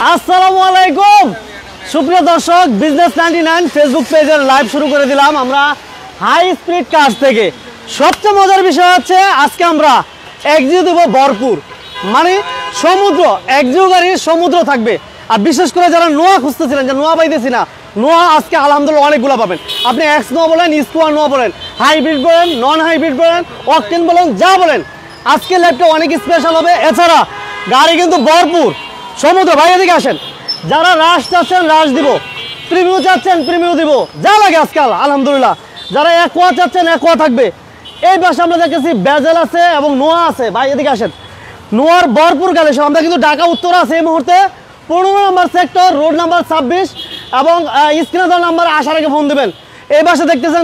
আসসালামু আলাইকুম সুপ্রিয় দর্শক, বিজনেস 99 ফেসবুক পেজের লাইভ শুরু করে দিলাম আমরা হাই স্পিড কার্স থেকে। সবচেয়ে মজার বিষয় হচ্ছে আজকে আমরা একজিও দেব ভরপুর, মানে সমুদ্র, একজিও গাড়ির সমুদ্র থাকবে। আর বিশেষ করে যারা নোয়া খুঁজতেছিলেন যে নোয়া পাইতেছি না, নোয়া আজকে আলহামদুলিল্লাহ অনেকগুলো পাবেন। আপনি এক্স নোয়া বলেন, স্কোয়ার নোয়া বলেন, হাইব্রিড বলেন, নন হাইব্রিড বলেন, অকটেন বলেন, যা বলেন, আজকে লাইভটা অনেক স্পেশাল হবে। এছাড়া গাড়ি কিন্তু ভরপুর সমুদ্র। ভাই এদিকে আসেন, যারা রাশ চাচ্ছেন রাশ দিব, প্রিমিও চাচ্ছেন প্রিমিও দিব, যা লাগে আজকাল আলহামদুলিল্লাহ। যারা একোয়া চাচ্ছেন একোয়া থাকবে। এই পাশে আমরা দেখেছি বেজেল আছে এবং নোয়া আছে। ভাই এদিকে আসেন, নোয়ার ভরপুর কালেকশন। আমরা কিন্তু ঢাকা উত্তর আছে এই মুহূর্তে 15 নম্বর সেক্টর, রোড নাম্বার 26 এবং স্ক্রিনে দেওয়া নাম্বার আসার আগে ফোন দেবেন। এই পাশে দেখতেছেন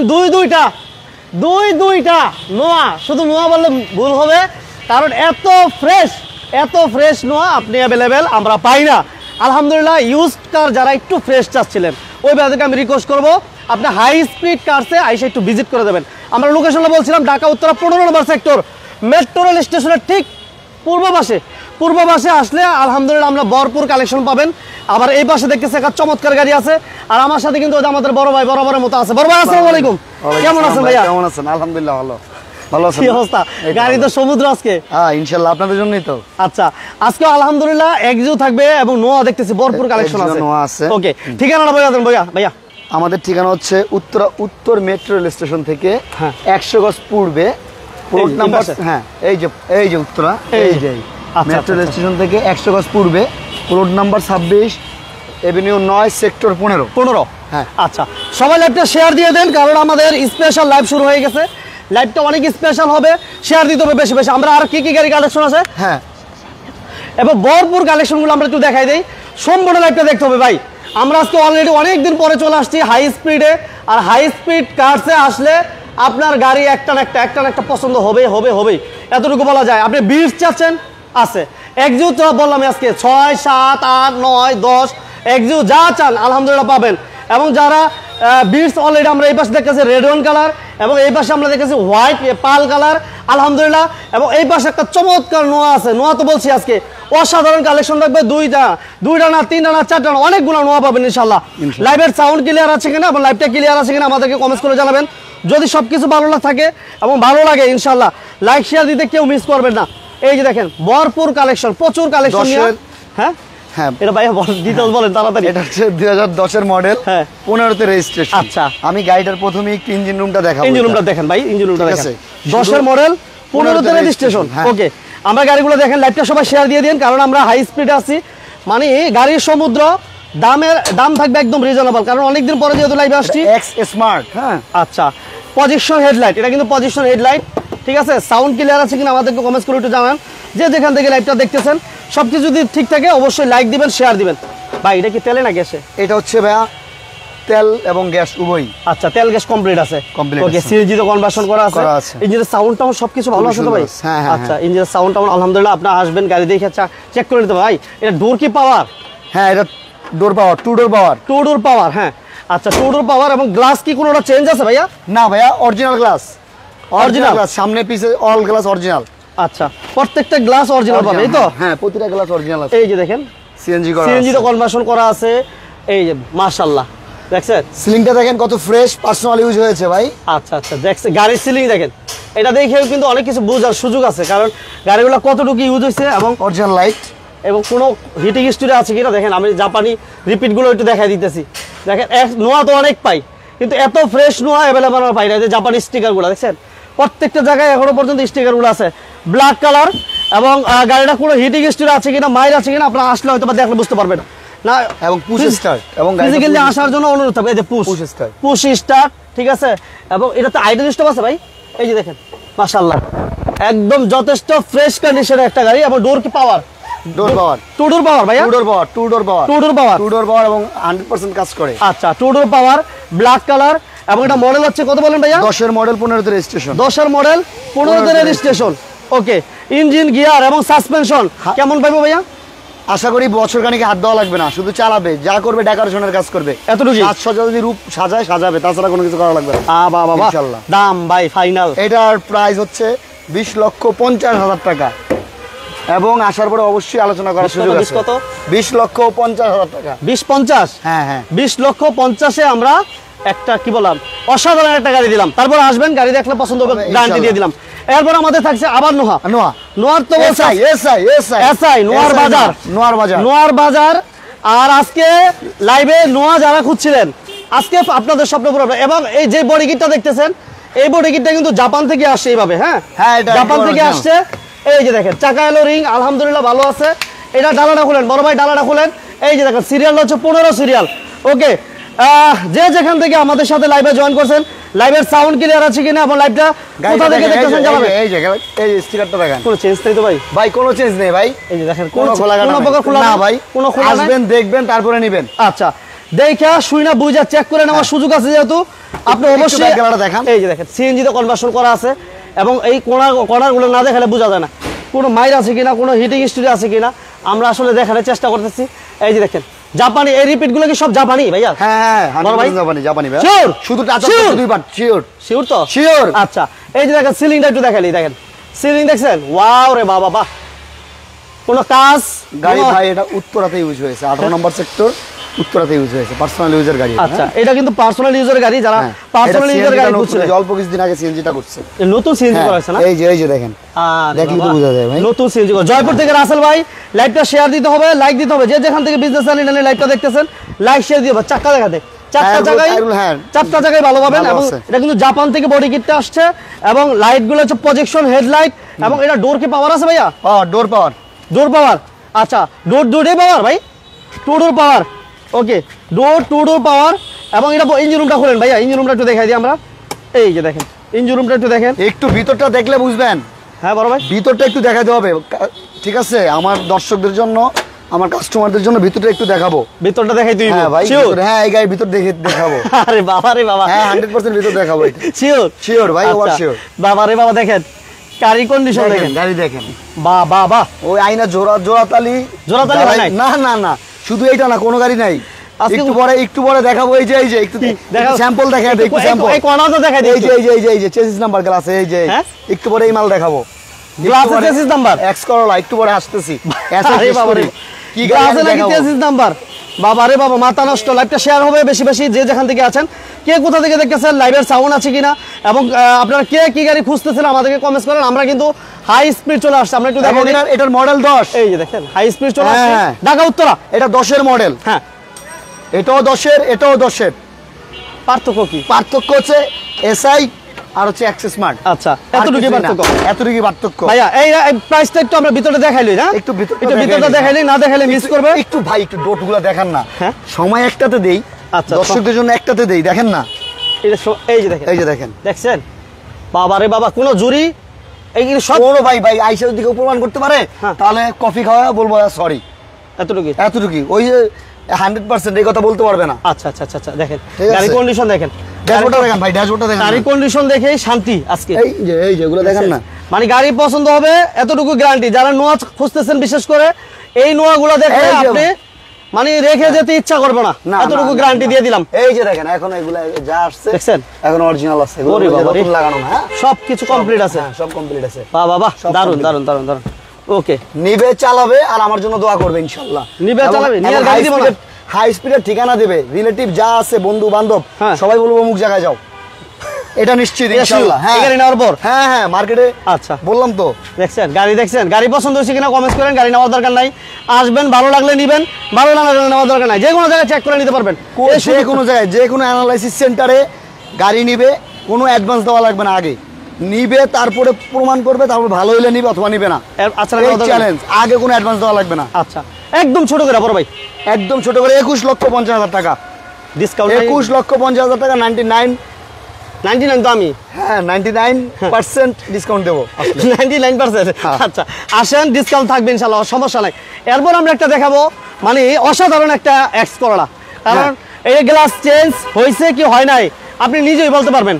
দুইটা নোয়া। শুধু নোয়া বললে ভুল হবে, কারণ এত ফ্রেশ নোয়া আপনি অ্যাভেলেবেল আমরা পাই না আলহামদুলিল্লাহ। ইউজড কার যারা একটু ফ্রেশ চাচ্ছিলেন, ওই ব্যাপারকে আমি রিকোয়েস্ট করবো আপনি হাই স্পিড কার্সে আইসা একটু ভিজিট করে দেবেন। আমরা লোকেশনটা বলছিলাম ঢাকা উত্তরা 15 নম্বর সেক্টর, মেট্রো রেল স্টেশনের ঠিক পূর্ব পাশে আসলে আলহামদুলিল্লাহ আমরা ভরপুর কালেকশন পাবেন। আবার এই পাশে দেখতেছি একটা চমৎকার গাড়ি আছে, আর আমার সাথে কিন্তু আমাদের বড় ভাই বরাবরের মতো আছে। বড় ভাই আসসালামু আলাইকুম, কেমন আছেন ভাইয়া? কেমন আছেন? আলহামদুলিল্লাহ ভালো আছেন। কি অবস্থা? গাড়ি তো সমুদ্র আজকে। হ্যাঁ ইনশাআল্লাহ আপনাদের জন্যই তো। আচ্ছা, আজকে আলহামদুলিল্লাহ একজিও থাকবে এবং নোয়া দেখতেছি ভরপুর কালেকশন আছে। ওকে, ঠিকানাটা বলে দেন ভাইয়া। আমাদের ঠিকানা হচ্ছে উত্তর মেট্রো রেল স্টেশন থেকে 100 গজ পূর্বে, রোড নাম্বার, হ্যাঁ এই যে উত্তরা, এই যে মেট্রো রেল স্টেশন থেকে 100 গজ পূর্বে, রোড নাম্বার 26, এভিনিউ 9, সেক্টর 15। হ্যাঁ আচ্ছা, সবাই লাইভটা শেয়ার দিয়ে দেন, কারণ আমাদের স্পেশাল লাইভ শুরু হয়ে গেছে। লাইভটা অনেক স্পেশাল হবে, শেয়ার দিতে হবে বেশি বেশি। আমরা আর কি গাড়ি কালেকশন আছে, হ্যাঁ, এবং ভরপুর কালেকশনগুলো আমরা একটু দেখাই দিই। সম্পূর্ণ লাইভটা দেখতে হবে ভাই। আমরা আজকে অলরেডি অনেকদিন পরে চলে আসছি হাই স্পিডে, আর হাই স্পিড কার্সে আসলে আপনার গাড়ি একটা না একটা পছন্দ হবে, এতটুকু বলা যায়। আপনি 20 চাচ্ছেন আছে, একজিও তো বললাম আজকে 6, 7, 8, 9, 10 একজিও যা চান আলহামদুলিল্লাহ পাবেন। এবং যারা 20 অলরেডি আমরা এই পাশে দেখতেছি রেড ওয়ান কালার, এবং এই পাশে আমরা দেখেছি হোয়াইট পাল কালার আলহামদুলিল্লাহ। এবং এই পাশে একটা চমৎকার নোয়া আছে। নোয়া তো বলছি আজকে অসাধারণ কালেকশন থাকবে। দুইটা না, 3টা না, 4টা না, অনেকগুলো নোয়া পাবেন ইনশাল্লাহ। লাইভের সাউন্ড ক্লিয়ার আছে কিনা এবং লাইভটা ক্লিয়ার আছে কিনা আমাদেরকে কমেন্টস করে জানাবেন। যদি সবকিছু ভালো থাকে এবং ভালো লাগে ইনশাল্লাহ লাইক শেয়ার দিতে কেউ মিস করবেন না। এই যে দেখেন ভরপুর কালেকশন, প্রচুর কালেকশন। হ্যাঁ হ্যাঁ, এটা ভাইয়া ডিটেইলস বলেন তাড়াতাড়ি। এটা হচ্ছে 2010 এর মডেল, হ্যাঁ 15 তে রেজিস্ট্রেশন। আচ্ছা, আমি গাড়িটার প্রথমে একটু ইঞ্জিন রুমটা দেখাবো। ইঞ্জিন রুমটা দেখেন ভাই, ইঞ্জিন রুমটা দেখেন। 10 এর মডেল, 15 তে রেজিস্ট্রেশন। ওকে, আমরা গাড়িগুলো দেখেন, লাইভটা সবাই শেয়ার দিয়ে দিন, কারণ আমরা হাই স্পিডে আছি। মানে গাড়ির সমুদ্র, দাম থাকবে একদম রিজনেবল, কারণ অনেকদিন পরে যেহেতু লাইভে আসছি। এক্স স্মার্ট, হ্যাঁ আচ্ছা, পজিশন হেডলাইট, এটা কিন্তু পজিশন হেডলাইট, ঠিক আছে। সাউন্ড ক্লিয়ার আছে কিনা আমাদেরকে কমেন্টস করে একটু জানান। যে যেখান থেকে লাইভটা দেখতেছেন সবকিছু যদি ঠিক থাকে অবশ্যই লাইক দিবেন, শেয়ার দিবেন। ভাই এটা কি তেলে না গ্যাসে? এটা হচ্ছে ভাইয়া তেল এবং গ্যাস উভয়ই। আচ্ছা, তেল গ্যাস কমপ্লিট আছে। ওকে, সিএনজি তো কনভার্সন করা আছে। ইঞ্জিনের সাউন্ডটা সবকিছু ভালো আছে তো ভাই? হ্যাঁ আচ্ছা, ইঞ্জিনের সাউন্ডটা আলহামদুলিল্লাহ। আপনি আসবেন গাড়ি দেখে চেক করে নিতে ভাই। এটা ডোর কি পাওয়ার? হ্যাঁ, এটা ডোর পাওয়ার, টু ডোর পাওয়ার। হ্যাঁ আচ্ছা, টু ডোর পাওয়ার। এবং গ্লাস কি কোনোটা চেঞ্জ আছে ভাইয়া? না ভাইয়া, অরিজিনাল গ্লাস, সামনে পিছে অল গ্লাস অরিজিনাল। আচ্ছা, প্রত্যেকটা গ্লাস অরিজিনাল পাবে, এই তো? হ্যাঁ, প্রতিটা গ্লাস অরিজিনাল আছে। এই যে দেখেন সিএনজি তো কনভার্সন করা আছে। এই যে মাশাআল্লাহ, দেখছেন সিলিংটা দেখেন কত ফ্রেশ, পার্সোনাল ইউজ হয়েছে ভাই। আচ্ছা দেখছেন গাড়ির সিলিং দেখেন, এটা দেখেও কিন্তু অনেক কিছু বোঝার সুযোগ আছে, কারণ গাড়িগুলো কতটুকু ইউজ হয়েছে এবং অরিজিনাল লাইট এবং কোনো হিটিং স্টোরে আছে কিনা দেখেন। আমি জাপানি রিপিটগুলো একটু দেখাই দিতেছি। দেখেন নোয়া তো অনেক পাই, কিন্তু এত ফ্রেশ নোয়া অ্যাভেলেবল পাই না। যে জাপানি স্টিকারগুলো দেখছেন, প্রত্যেকটা জায়গায় এখনো পর্যন্ত স্টিকারগুলো আছে ব্ল্যাক কালার। এবং গাড়িটা কোনো হিটিং স্টোরে আছে কিনা, মাইর আছে কিনা, আপনারা আসলে হয়তো দেখলে বুঝতে পারবেন না। এবং পুশ স্টার্ট, এবং ফিজিক্যালি আসার জন্য অনুরোধ থাকবে। এই যে পুশ স্টার্ট, ঠিক আছে। এবং এটাতে আইডল স্টপ আছে ভাই, এই যে দেখেন মাশাআল্লাহ, একদম যথেষ্ট ফ্রেশ কন্ডিশনের একটা গাড়ি। এবং ডোর কি পাওয়ার? টু ডোর পাওয়ার ভাইয়া, টু ডোর পাওয়ার এবং 100% কাজ করে। আচ্ছা, two door power, black colour. এবং এটা মডেল হচ্ছে কত বলেন ভাইয়া? 10 এর মডেল, 15 তে রেজিস্ট্রেশন। 10 এর মডেল, 15 তে রেজিস্ট্রেশন। ওকে, ইঞ্জিন, গিয়ার এবং সাসপেনশন কেমন পাইবো ভাইয়া? আশা করি বছর খানিকে হাত দেওয়া লাগবে না, শুধু চালাবে, যা করবে ডেকোরেশনের কাজ করবে, এতটুকু। সাজসজ্জা যদি রূপ সাজাবে, তাছাড়া কোনো কিছু করা লাগবে না। বাবা ইনশাআল্লাহ। দাম ভাই ফাইনাল, এটার প্রাইস হচ্ছে 20,50,000 টাকা। এবং আসার পরে অবশ্যই আলোচনা করার সুযোগ আছে। কত? 20,50,000 টাকা। 20-50? হ্যাঁ হ্যাঁ 20,50,000-এ আমরা একটা কি বললাম অসাধারণ একটা গাড়ি দিলাম। তারপর আসবেন, গাড়ি দেখলে পছন্দ হবে, গ্যারান্টি দিয়ে দিলাম। এরপর আমাদের থাকছে আবার নোয়ার তো এসআই নোয়ার বাজার। আর আজকে লাইভে নোয়া যারা খুঁজছিলেন, আজকে আপনাদের স্বপ্ন পুরো। এবং এই যে বডি কিটটা দেখতেছেন, এই বডি কিটটা কিন্তু জাপান থেকে আসছে এইভাবে। হ্যাঁ জাপান থেকে আসছে। এই যে দেখেন চাকা এলো, রিং আলহামদুলিল্লাহ ভালো আছে। এটা ডালাটা খুলেন বড় ভাই, ডালাটা খুলেন। এই যে দেখেন সিরিয়াল হচ্ছে 15 সিরিয়াল। ওকে, যে যেখান থেকে আমাদের সাথে লাইভে জয়েন করছেন, লাইভের সাউন্ড ক্লিয়ার আছে কিনা এবং লাইভটা কোথা থেকে দেখতেছেন জানাবেন। এই যে স্টিকারটা দেখেন, কোনো চেঞ্জ নেই তো ভাই? ভাই কোনো চেঞ্জ নেই ভাই। এই যে দেখেন কোনো প্রকার খোলা না ভাই, কোনো খোলা নাই। আসবেন দেখবেন তারপরে নেবেন। আচ্ছা, দেখা শুইনা বুঝা চেক করে নেওয়ার সুযোগ আছে, যেহেতু আপনি অবশ্যই দেখান। এই যে দেখেন সিএনজি তে কনভার্সন করা আছে এবং এই কর্নারগুলো না দেখালে বোঝা যায় না কোনো মাইর আছে কিনা, কোনো হিটিং হিস্ট্রি আছে কিনা। আমরা আসলে দেখানোর চেষ্টা করতেছি। এই যে দেখেন জাপানি, এই রিপিট গুলো কি সব জাপানি ভাইয়া? হ্যাঁ জাপানি ভাই, শিওর শুধু টাচ দুই বার শিওর তো শিওর। আচ্ছা, এই যে দেখেন সিলিংটা একটু দেখালি, দেখেন সিলিং দেখছেন? ওয়াও রে বাবা বাহ, কোনো কাজ গাড়ি ভাই এটা উত্তরাতে ইউজ হয়েছে, 18 নম্বর সেক্টর উত্তরাতে ইউজ হয়েছে, পার্সোনাল ইউজার গাড়ি। আচ্ছা, এটা কিন্তু পার্সোনাল ইউজার গাড়ি, যারা পার্সোনাল ইউজার গাড়ি বুঝছেন অল্প কিছুদিন আগে সিএনজিটা করছে, নতুন সিএনজি করা হয়েছে না? এই যে দেখেন, দেখলি তো বোঝা যায় ভাই নতুন সিএনজি। জয়পুর থেকে রাসেল ভাই, লাইভটা শেয়ার দিতে হবে, লাইক দিতে হবে। যে যেখান থেকে বিজনেস চ্যানেলে লাইভটা দেখতেছেন, লাইক শেয়ার দিতে হবে। চাকা দেখাতে চারটা জায়গায় ভালো পাবেন। এবং এটা কিন্তু জাপান থেকে বডি কিটটা আসছে এবং লাইট গুলো হচ্ছে প্রজেকশন হেডলাইট। এবং এটা ডোর কি পাওয়ার আছে ভাইয়া? ডোর পাওয়ার। আচ্ছা, ডোরে পাওয়ার ভাই, টু ডোর পাওয়ার। ওকে, টু ডোর পাওয়ার। এবং এটা ইঞ্জিন রুমটা খোলেন ভাইয়া, ইঞ্জিন রুমটা একটু দেখাই দিই আমরা। এই যে দেখেন ইঞ্জিন রুমটা একটু দেখেন, একটু ভিতরটা দেখলে বুঝবেন। হ্যাঁ বড় ভাই, ভিতরটা একটু দেখাতে হবে, ঠিক আছে? আমার দর্শকদের জন্য, আমার কাস্টমারদের জন্য ভিতরটা একটু দেখাবো। ভিতরটা দেখাই তুই? হ্যাঁ ভাই, হ্যাঁ এই গাড়ির ভিতর দেখাবো। আরে বাবা রে বাবা, হ্যাঁ 100% ভিতর দেখাবো। শিওর ভাই, ওভার শিওর। বাবা রে বাবা, দেখেন গাড়ি কন্ডিশন দেখেন, গাড়ি দেখেন। বাহ ওই আইনা জোড়াতালি নাই? না, শুধু এইটা না, কোনো গাড়ি নাই। একটু পরে দেখাবো। এই যে একটু স্যাম্পল দেখাই দেই, একটু স্যাম্পল। এই কোণাটা দেখাই দেই। এই যে চেসিস নাম্বার গ্লাস, এই যে একটু পরে এই মাল দেখাবো। গ্লাসে চেসিস নাম্বার এক্স করলা, একটু পরে আসতেছি। আরে বাবা রে, কি গ্লাসে নাকি চেসিস নাম্বার? বাবা রে বাবা, মাথা নষ্ট। লাইভটা শেয়ার হবে বেশি বেশি, যে যেখান থেকে আছেন, কে কোথা থেকে দেখতেছেন, লাইভের সাউন্ড আছে কিনা এবং আপনারা কে কি গাড়ি খুঁজতেছেন আমাদেরকে কমেন্টস করেন। আমরা কিন্তু হাই স্পিড চলে আসছে, আমরা একটু দেখেন। এটার মডেল 10। এই যে দেখেন হাই স্পিড চলে আসছে, ঢাকা উত্তরা। এটা 10-এর মডেল। হ্যাঁ, এটাও 10-এর, এটাও 10-এর। পার্থক্য কি? পার্থক্য হচ্ছে এসআই আর হচ্ছে অ্যাক্সেস স্মার্ট। আচ্ছা, এতটুকুই পার্থক্য ভাইয়া। এই প্রাইসটা একটু আমরা ভিতরে দেখাইলি না, একটু ভিতরটা দেখাইলি, না দেখাইলে মিস করবে। একটু ভাই একটু ডটগুলো দেখান না। হ্যাঁ, সময় একটাতে দেই। আচ্ছা, দর্শকদের জন্য একটাতে দেই, দেখেন না। এই যে দেখেন, দেখছেন? বাবা রে বাবা, কোন জুরি এইগুলো সব বড় ভাই আইসার দিকে প্রমাণ করতে পারে, তাহলে কফি খাওয়া বলবো সরি। এতটুকুই ওই 100% এই কথা বলতে পারবে না। আচ্ছা, দেখেন গাড়ি কন্ডিশন দেখেন, ড্যাশবোর্ডটা দেখেন ভাই, ড্যাশবোর্ডটা দেখেন। গাড়ি কন্ডিশন দেখেই শান্তি আজকে। এই যে এগুলো দেখেন না, মানে গাড়ি পছন্দ হবে, এতটুকু গ্যারান্টি। যারা নোয়া খুঁজতেছেন, বিশেষ করে এই নোয়াগুলো দেখলে আপনি মানে রেখে যেতে ইচ্ছা করবে না, এতটুকু গ্যারান্টি দিয়ে দিলাম। এই যে দেখেন, এখন এগুলা যা আসছে দেখছেন, এখন অরিজিনাল আছে, নতুন লাগানো না, সবকিছু কমপ্লিট আছে। সব কমপ্লিট আছে। বাবা দারুন। ওকে, নিবে চালাবে আর আমার জন্য দোয়া করবে ইনশাআল্লাহ। নিবে চালাবে, নিয়ে গাড়ি দিব না, হাই স্পিডের ঠিকানা দেবে, রিলেটিভ যা আছে, বন্ধু বান্ধব সবাই বলবো অমুক জায়গায় যাও, এটা নিশ্চিত ইনশাআল্লাহ। হ্যাঁ, গাড়ি নেওয়ার পর হ্যাঁ মার্কেটে। আচ্ছা, বললাম তো। দেখছেন গাড়ি পছন্দ হচ্ছে কিনা কমেন্ট করেন। গাড়ি নেওয়ার দরকার নাই, আসবেন, ভালো লাগলে নিবেন, ভালো না লাগলে নেওয়ার দরকার নাই। যে কোনো জায়গায় চেক করে নিতে পারবেন, যে কোনো জায়গায়, যে কোনো অ্যানালাইসিস সেন্টারে গাড়ি নিবে, কোনো অ্যাডভান্স দেওয়া লাগবে না। আগে নিবে, তারপরে প্রমাণ করবে, তারপর ভালো হইলে নিবে অথবা নিবে না। আচ্ছা, চ্যালেঞ্জ, আগে কোনো অ্যাডভান্স দেওয়া লাগবে না। আচ্ছা, একদম ছোট করে বড় ভাই, একদম ছোট করে 21,50,000 টাকা ডিসকাউন্ট। 21,50,000 টাকা, 99 তো আমি। হ্যাঁ, 99% ডিসকাউন্ট দেবো। 99%। আচ্ছা, আসেন, ডিসকাউন্ট থাকবে ইনশাআল্লাহ, সমস্যা নাই। এরপর আমরা একটা দেখাবো, মানে অসাধারণ একটা এক্স করলা। কারণ এই গ্লাস চেঞ্জ হয়েছে কি হয় নাই, আপনি নিজেই বলতে পারবেন।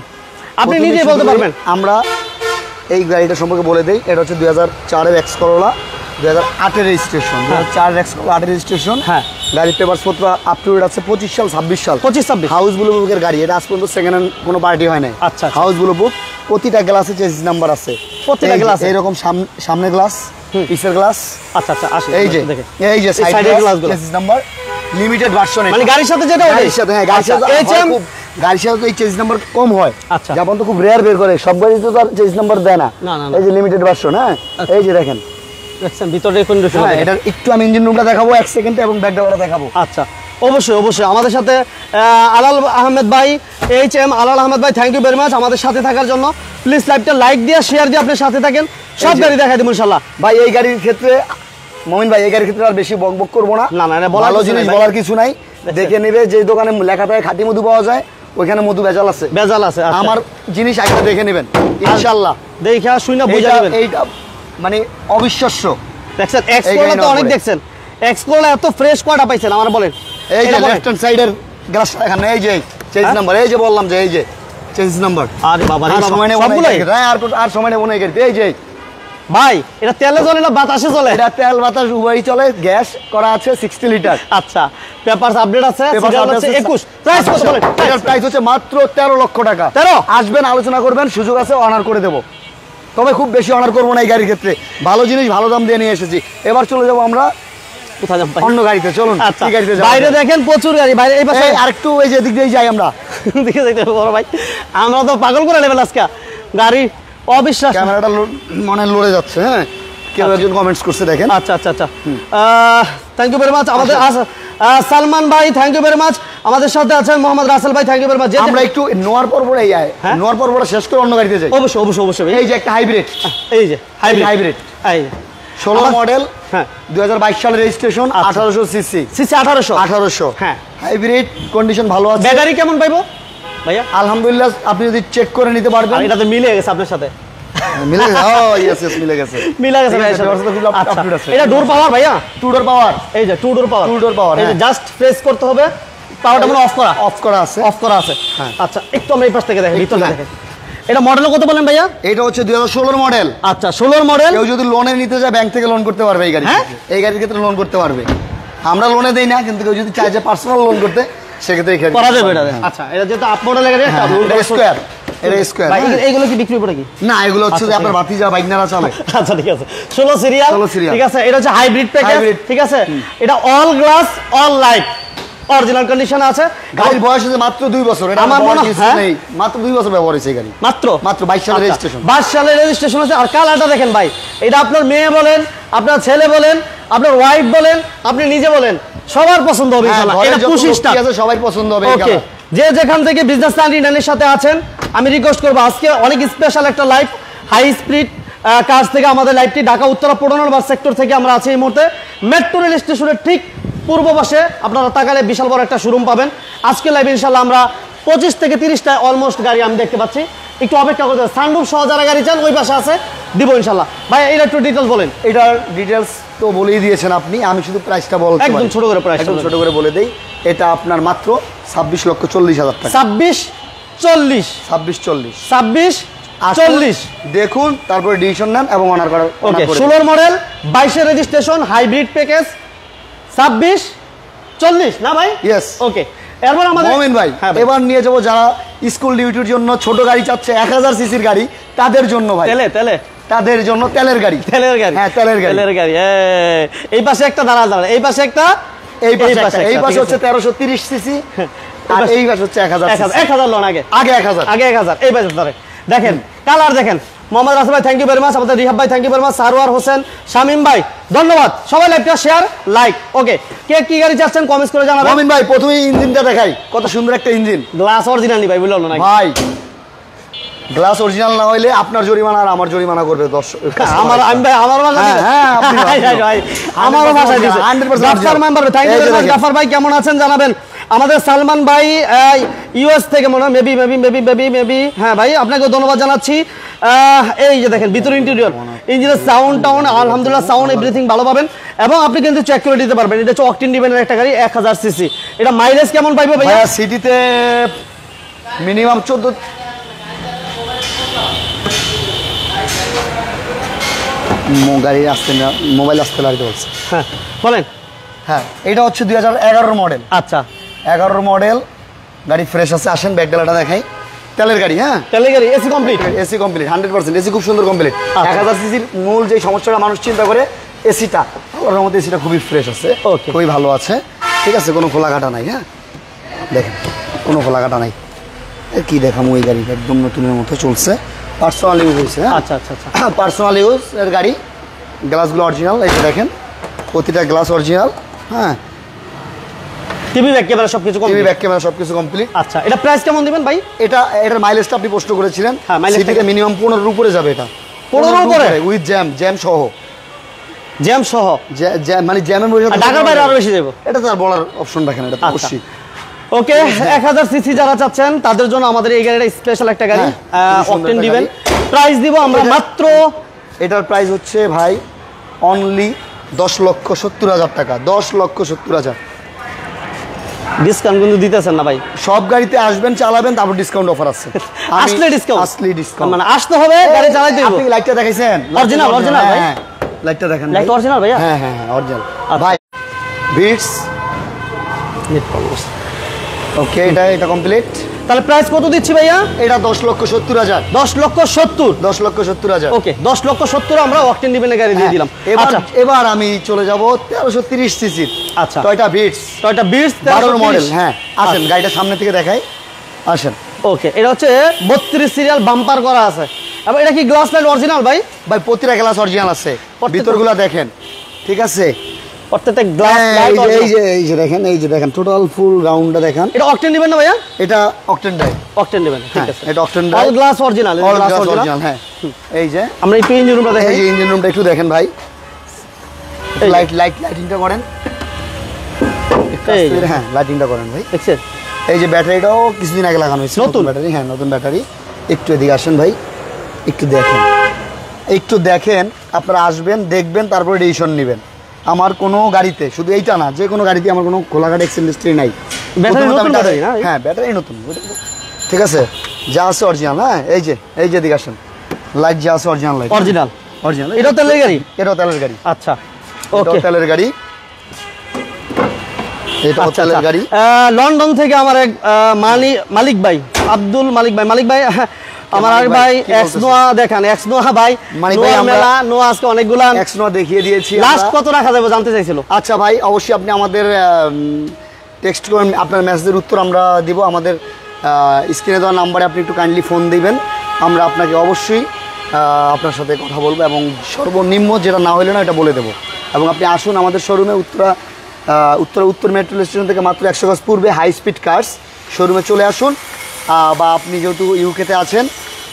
আমরা এই গাড়িটা সম্পর্কে বলে দেই। এটা হচ্ছে 2004-এর X Corolla, 2008-এর registration, 2004 X Corolla, 8-এর registration. হ্যাঁ, গাড়ির পেপারস পত্র আপ টু ডেট আছে। 25 সাল, 26 সাল, 25-26 হাউস ব্লু বুকের গাড়ি। এটা আজ পর্যন্ত সেকেন্ড হ্যান্ড কোনো পার্টি হয় নাই। আচ্ছা, হাউস ব্লু বুক, প্রতিটা গ্লাসে চেসিস নাম্বার আছে, প্রতিটা গ্লাস এরকম। সামনে গ্লাস, পিসের গ্লাস। আচ্ছা আচ্ছা আসে এই যে দেখেন এই যে সাইডের সাইডের গ্লাসগুলো চেসিস নাম্বার লিমিটেড ভার্সন, মানে গাড়ির সাথে যেটা গাড়ির সাথে, হ্যাঁ গাড়ির সাথে খুব, গাড়ির সাথে তো এই চেসিস নাম্বার কম হয়। আচ্ছা যেমন তো খুব রেয়ার বের করে, সব গাড়ি তো তার চেসিস নাম্বার দেয় না। না না এই যে লিমিটেড ভার্সন, হ্যাঁ এই যে দেখেন দেখছেন ভিতরের কন্ডিশন। হ্যাঁ এটা একটু আমি ইঞ্জিন রুমটা দেখাবো 1 সেকেন্ডে এবং ব্যাক ডালাটা দেখাবো। আচ্ছা অবশ্যই অবশ্যই আমাদের সাথে আলাল আহমেদ ভাই, HM আলাল আহমেদ ভাই, থ্যাংক ইউ ভেরি মাচ আমাদের সাথে থাকার জন্য। প্লিজ লাইভটা লাইক দিয়ে শেয়ার দিয়ে আপনার সাথে থাকেন, সব গাড়ি দেখাই দেবো ইনশাআল্লাহ। ভাই এই গাড়ির ক্ষেত্রে মমিন ভাই, এই গাড়ির ক্ষেত্রে আর বেশি বকবক করবো না, না না ভালো জিনিস বলার কিছু নাই। দেখে নেবে, যে দোকানে লেখা থাকে খাঁটি মধু পাওয়া যায় ওইখানে মধু ভেজাল আছে, ভেজাল আছে। আমার জিনিস একটা দেখে নেবেন ইনশাআল্লাহ, দেখা শুনে বুঝে নেবেন। এইটা মানে অবিশ্বাস্য। দেখছেন এক্সপ্লোরার তো অনেক দেখছেন, এক্সপ্লোরার এত ফ্রেশ কয়টা পাইছেন আমার বলেন? এই যে লেফট হ্যান্ড সাইডের গ্লাসটা দেখেন, এই যে চেসিস নাম্বার, এই যে বললাম যে এই যে চেসিস নাম্বার। আরে বাবা রে আর বাবা, সময় নেব সবগুলাই? না, আর সময় নেব না এই গাড়িতে। এই যে ভাই এটা তেলে চলে না বাতাসে চলে? এটা তেল বাতাস উভয়ই চলে, গ্যাস করা আছে 60 লিটার। আচ্ছা পেপারস আপডেট আছে, Papers সিরিয়াল update আছে আছে 21, প্রাইস কত বলেন? এটার প্রাইস হচ্ছে মাত্র 13 লক্ষ টাকা। 13? আসবেন, আলোচনা করবেন, সুযোগ আছে, অনার করে দেব। তবে খুব বেশি অনার করবো না এই গাড়ির ক্ষেত্রে, ভালো জিনিস ভালো দাম দিয়ে নিয়ে এসেছি। এবার চলে যাবো আমরা কোথায় যাম ভাই? অন্য গাড়িতে, চলুন। আচ্ছা কি গাড়িতে যাবো? বাইরে দেখেন প্রচুর গাড়ি, বাইরে এই পাশে আরেকটু এই যে দিক দিয়ে যাই আমরা, দেখে দেখতে বড় ভাই, আমরা তো পাগল করে নেবেন আজকে গাড়ি, অবিশ্বাস। ক্যামেরাটা মনে লড়ে যাচ্ছে। হ্যাঁ কেউ একজন কমেন্টস করছে দেখেন। আচ্ছা আচ্ছা আচ্ছা থ্যাংক ইউ ভেরি মাচ আমাদের সালমান ভাই, থ্যাংক ইউ ভেরি মাচ আমাদের সাথে আছেন। মোহাম্মদ রাসেল ভাই, থ্যাংক ইউ ভেরি মাচ। আমরা একটু নোয়ার পরপরে নোয়ার পরপরে শেষ করে অন্য গাড়িতে যাই। অবশ্যই অবশ্যই অবশ্যই ভাই। এই যে একটা হাইব্রিড, এই যে হাইব্রিড এই যে 16 মডেল, হ্যাঁ 2022 সালের রেজিস্ট্রেশন, 1800 সিসি। সিসি 1800। হ্যাঁ হাইব্রিড কন্ডিশন ভালো আছে। ব্যাটারি কেমন পাইবো ভাইয়া? আলহামদুলিল্লাহ, আপনি যদি চেক করে নিতে পারবেন। আর এটা তো মিলে গেছে আপনার সাথে, মিলে গেছে। ও ইয়েস মিলে গেছে, মিলে গেছে ভাই। আচ্ছা, এটা ডোর পাওয়ার ভাইয়া, টু ডোর পাওয়ার। এই যে টু ডোর পাওয়ার, এই যে জাস্ট প্রেস করতে হবে, পাওয়ারটা মানে অফ করা আছে। আচ্ছা একটু আমরা এই পাশ থেকে দেখেন, ভিতরে দেখেন। এটা মডেল কত বলেন ভাইয়া? এটা হচ্ছে 2016 মডেল। আচ্ছা 16 মডেল। কেউ যদি লোনে নিতে যায় ব্যাংক থেকে লোন করতে পারবে এই গাড়ি। এই গাড়ির ক্ষেত্রে লোন করতে পারবে, আমরা লোনে দেই না, কিন্তু কেউ যদি চায় যে পার্সোনাল লোন করতে সেক্ষেত্রে করা যাবে এটা। আচ্ছা এটা যেটা আপ মডেল লাগে এটা স্কয়ার, এটা স্কয়ার। ভাই এইগুলো কি বিক্রি করে কি? না এগুলো হচ্ছে যে আপনার ভাতিজা বাইকনারা চলে। আচ্ছা ঠিক আছে 16 সিরিয়াল, ঠিক আছে। এটা হচ্ছে হাইব্রিড প্যাকেজ, ঠিক আছে। এটা all glass all light original condition আছে। গাড়ির বয়স হচ্ছে মাত্র 2 বছর। এটা আমার মনে হয় নেই, মাত্র 2 বছর ব্যবহার হয়েছে এই গাড়ি, মাত্র 22 সালের রেজিস্ট্রেশন। 22 সালের রেজিস্ট্রেশন আছে। আর কালারটা দেখেন ভাই, এটা আপনার মেয়ে বলেন, আপনার ছেলে বলেন, আপনার ওয়াইফ বলেন, আপনি নিজে বলেন, সবার পছন্দ হবে ইনশাআল্লাহ। এটা 25টা আছে, সবাই পছন্দ হবে এই ওকে। কালার। যে যেখান থেকে বিজনেস চ্যানেলের সাথে আছেন, আমি রিকোয়েস্ট করব আজকে অনেক স্পেশাল একটা লাইভ হাই স্পিড কাজ থেকে আমাদের লাইভটি ঢাকা উত্তরা 15 নম্বর সেক্টর থেকে আমরা আছি এই মুহূর্তে মেট্রো রেল স্টেশনের ঠিক পূর্ব পাশে। আপনারা তাকালে বিশাল বড় একটা শোরুম পাবেন। আজকে লাইভ ইনশাআল্লাহ আমরা 25 থেকে 30টা অলমোস্ট গাড়ি আমি দেখতে পাচ্ছি। একটু অপেক্ষা করতে, সানরুফ সহ যারা গাড়ি চান ওই পাশে আছে, দিব ইনশাআল্লাহ। ভাই এটা একটু ডিটেইলস বলেন। এটার ডিটেইলস তো বলেই দিয়েছেন আপনি, আমি শুধু প্রাইসটা বলতে পারি একদম ছোট করে প্রাইস, একদম ছোট করে বলে দেই। এটা আপনার মাত্র 26,40,000 টাকা। 26,40 দেখুন, তারপরে ডিসিশন নেন এবং অনার করার। ওকে 16 মডেল 22 এর রেজিস্ট্রেশন হাইব্রিড প্যাকেজ 26,40 না ভাই? Yes okay. এরপর আমাদের মোমিন ভাই এবার নিয়ে যাবো যারা স্কুল ডিউটির জন্য ছোট গাড়ি চাচ্ছে, 1000 সিসির গাড়ি, তাদের জন্য ভাই তেলে তাদের জন্য তেলের গাড়ি। হ্যাঁ তেলের গাড়ি। এই পাশে একটা দাঁড়া, এই পাশে একটা, এই পাশে হচ্ছে 1330 সিসি, আর এই পাশে হচ্ছে 1000 লোন আগে 1000 এই পাশে ধরে দেখেন। কালার দেখেন। মোহাম্মদ রাসেল ভাই থ্যাংক ইউ ভেরি মাচ, আমাদের রিহাব ভাই thank you very much, Sarwar Hossain, Shamim ভাই ধন্যবাদ। সবাই লাইভটা শেয়ার লাইক। ওকে কে কি গাড়ি চাচ্ছেন কমেন্টস করে জানাবেন। মোমিন ভাই প্রথমে ইঞ্জিনটা দেখাই, কত সুন্দর একটা ইঞ্জিন। গ্লাস অরিজিনাল নি ভাই, বুঝলো না ভাই, গ্লাস অরিজিনাল না হইলে আপনার জরিমানা আর আমার জরিমানা করবে দর্শক। আমারও ভাষায় দিয়েছে Gafar member. Thank you very much Gafar ভাই, কেমন আছেন জানাবেন। আমাদের সালমান ভাই ইউএস থেকে মনে হয় মেবি। হ্যাঁ ভাই আপনাকে ধন্যবাদ জানাচ্ছি। এই যে দেখেন ভিতরে ইন্টেরিয়র, ইঞ্জিনের সাউন্ড টাউন আলহামদুলিল্লাহ, সাউন্ড এভরিথিং ভালো পাবেন এবং আপনি কিন্তু চেক করে দিতে পারবেন। এটা হচ্ছে অকটেন ডিভেনের একটা গাড়ি, 1000 সিসি। এটা মাইলেজ কেমন পাইবে ভাইয়া? সিটিতে মিনিমাম 14। গাড়ি আসতে না, মোবাইল আসতে লাগতে বলছে। হ্যাঁ বলেন। হ্যাঁ এটা হচ্ছে 2011 মডেল। আচ্ছা 11 মডেল গাড়ি, ফ্রেশ আছে। আসেন ব্যাক ডালাটা দেখাই। তেলের গাড়ি, হ্যাঁ তেলের গাড়ি, AC complete, AC complete 100%, AC খুব সুন্দর কমপ্লিট। 1000 সিসির মূল যে সমস্যাটা মানুষ চিন্তা করে এসিটা, ওর মধ্যে এসিটা খুবই ফ্রেশ আছে, খুবই ভালো আছে, ঠিক আছে, কোনো খোলা কাটা নাই। হ্যাঁ দেখেন কোনো খোলা কাটা নাই, কি দেখাম, ওই গাড়িটা একদম নতুনের মতো চলছে, পার্সোনাল ইউজ হয়েছে। হ্যাঁ আচ্ছা আচ্ছা আচ্ছা, পার্সোনাল ইউজ এর গাড়ি, গ্লাসগুলো অরিজিনাল, এই যে দেখেন প্রতিটা গ্লাস অরিজিনাল। হ্যাঁ টিভি ব্যাক ক্যামেরা সবকিছু কমপ্লিট, টিভি ব্যাক ক্যামেরা সবকিছু কমপ্লিট। আচ্ছা, এটা প্রাইস কেমন দিবেন ভাই? এটার মাইলেজটা আপনি প্রশ্ন করেছিলেন, হ্যাঁ মাইলেজ সিটিতে মিনিমাম 15 উপরে যাবে, এটা 15 উপরে উইথ জ্যাম সহ, জ্যাম সহ, মানে জ্যামের মধ্যে ঢাকার বাইরে আরো বেশি যাবে, এটা তো আর বলার অপশন রাখেন, এটা অবশ্যই। ওকে, 1000 সিসি যারা চাচ্ছেন তাদের জন্য আমাদের এই গাড়িটা স্পেশাল একটা গাড়ি, অকটেন দিবেন। প্রাইস দিব আমরা মাত্র, এটার প্রাইস হচ্ছে ভাই অনলি 10,70,000 টাকা, 10,70,000। ডিসকাউন্ট কিন্তু দিতেছেন না ভাই? সব গাড়িতে আসবেন, চালাবেন, তারপর ডিসকাউন্ট অফার আছে, আসলে ডিসকাউন্ট, আসলে ডিসকাউন্ট, মানে আসতে হবে, গাড়ি চালাতে হবে। আপনি লাইটটা দেখাইছেন অরিজিনাল, অরিজিনাল ভাই, লাইটটা দেখেন, লাইট অরিজিনাল ভাইয়া, হ্যাঁ হ্যাঁ হ্যাঁ অরিজিনাল ভাই। বিটস ওকে, এটা কমপ্লিট। তাহলে প্রাইস কত দিচ্ছি ভাইয়া? এটা 10,70,000, 10,70,000, 10,70,000। ওকে, 10,70,000 আমরা অকটেন দিবেন গাড়ি দিয়ে দিলাম। এবার আমি চলে যাব 1330 সিসির, আচ্ছা টয়োটা বিটস, 12 মডেল। হ্যাঁ আসেন, গাড়িটা সামনে থেকে দেখাই, আসেন। ওকে, এটা হচ্ছে 32 সিরিয়াল বাম্পার করা আছে, এবং এটা কি গ্লাস লাইট অরিজিনাল ভাই? ভাই প্রতিটা গ্লাস অরিজিনাল আছে, ভিতরগুলো দেখেন, ঠিক আছে, প্রত্যেকটা গ্লাস লাইট এই যে দেখেন টোটাল ফুল রাউন্ডটা দেখেন। এটা অকটেন দিবেন না ভাইয়া? এটা অকটেন ড্রাইভ, অকটেন দিবেন, ঠিক আছে, এটা octane all drive, glass original, all glass original. হ্যাঁ এই যে আমরা একটু ইঞ্জিন রুমটা দেখাই, এই যে ইঞ্জিন রুমটা একটু দেখেন ভাই, লাইটিংটা করেন, হ্যাঁ লাইটিংটা করেন ভাই, দেখছেন? এই যে ব্যাটারিটাও কিছুদিন আগে লাগানো হয়েছে, নতুন ব্যাটারি, হ্যাঁ নতুন ব্যাটারি। একটু এদিকে আসেন ভাই, একটু দেখেন, আপনারা আসবেন, দেখবেন, তারপরে ডিসিশন নেবেন। আমার কোনো গাড়িতে, শুধু এইটা না, যে কোনো গাড়িতে আমার কোনো খোলাঘাট এক্সেল হিস্ট্রি নাই, ব্যাটারি নতুন ব্যাটারি না? হ্যাঁ ব্যাটারি নতুন, ঠিক আছে, যা আছে অরিজিনাল। হ্যাঁ এই যে এদিকে আসেন, লাইট যা আছে অরিজিনাল লাইট, অরিজিনাল। এটাও তেলের গাড়ি, এটাও তেলের গাড়ি। আচ্ছা ওকে, তেলের গাড়ি, এটাও তেলের গাড়ি। লন্ডন থেকে আমার এক মালিক ভাই, আব্দুল মালিক ভাই, আমার আর ভাই এক্স নোয়া দেখান, এক্স নোয়া ভাই, নোয়া মেলা, নোয়া আজকে অনেকগুলা এক্স নোয়া দেখিয়ে দিয়েছি। লাস্ট কত রাখা যাবে জানতে চাইছিল। আচ্ছা ভাই, অবশ্যই আপনি আমাদের টেক্সট করেন, আপনার মেসেজের উত্তর আমরা দিব, আমাদের স্ক্রিনে দেওয়া নাম্বারে আপনি একটু কাইন্ডলি ফোন দিবেন, আমরা আপনাকে অবশ্যই আপনার সাথে কথা বলবো, এবং সর্বনিম্ন যেটা না হলে না এটা বলে দেবো। এবং আপনি আসুন আমাদের শোরুমে, উত্তর মেট্রো স্টেশন থেকে মাত্র 100 গজ পূর্বে, হাই স্পিড কার্স শোরুমে চলে আসুন। বা আপনি যেহেতু ইউকেতে আছেন,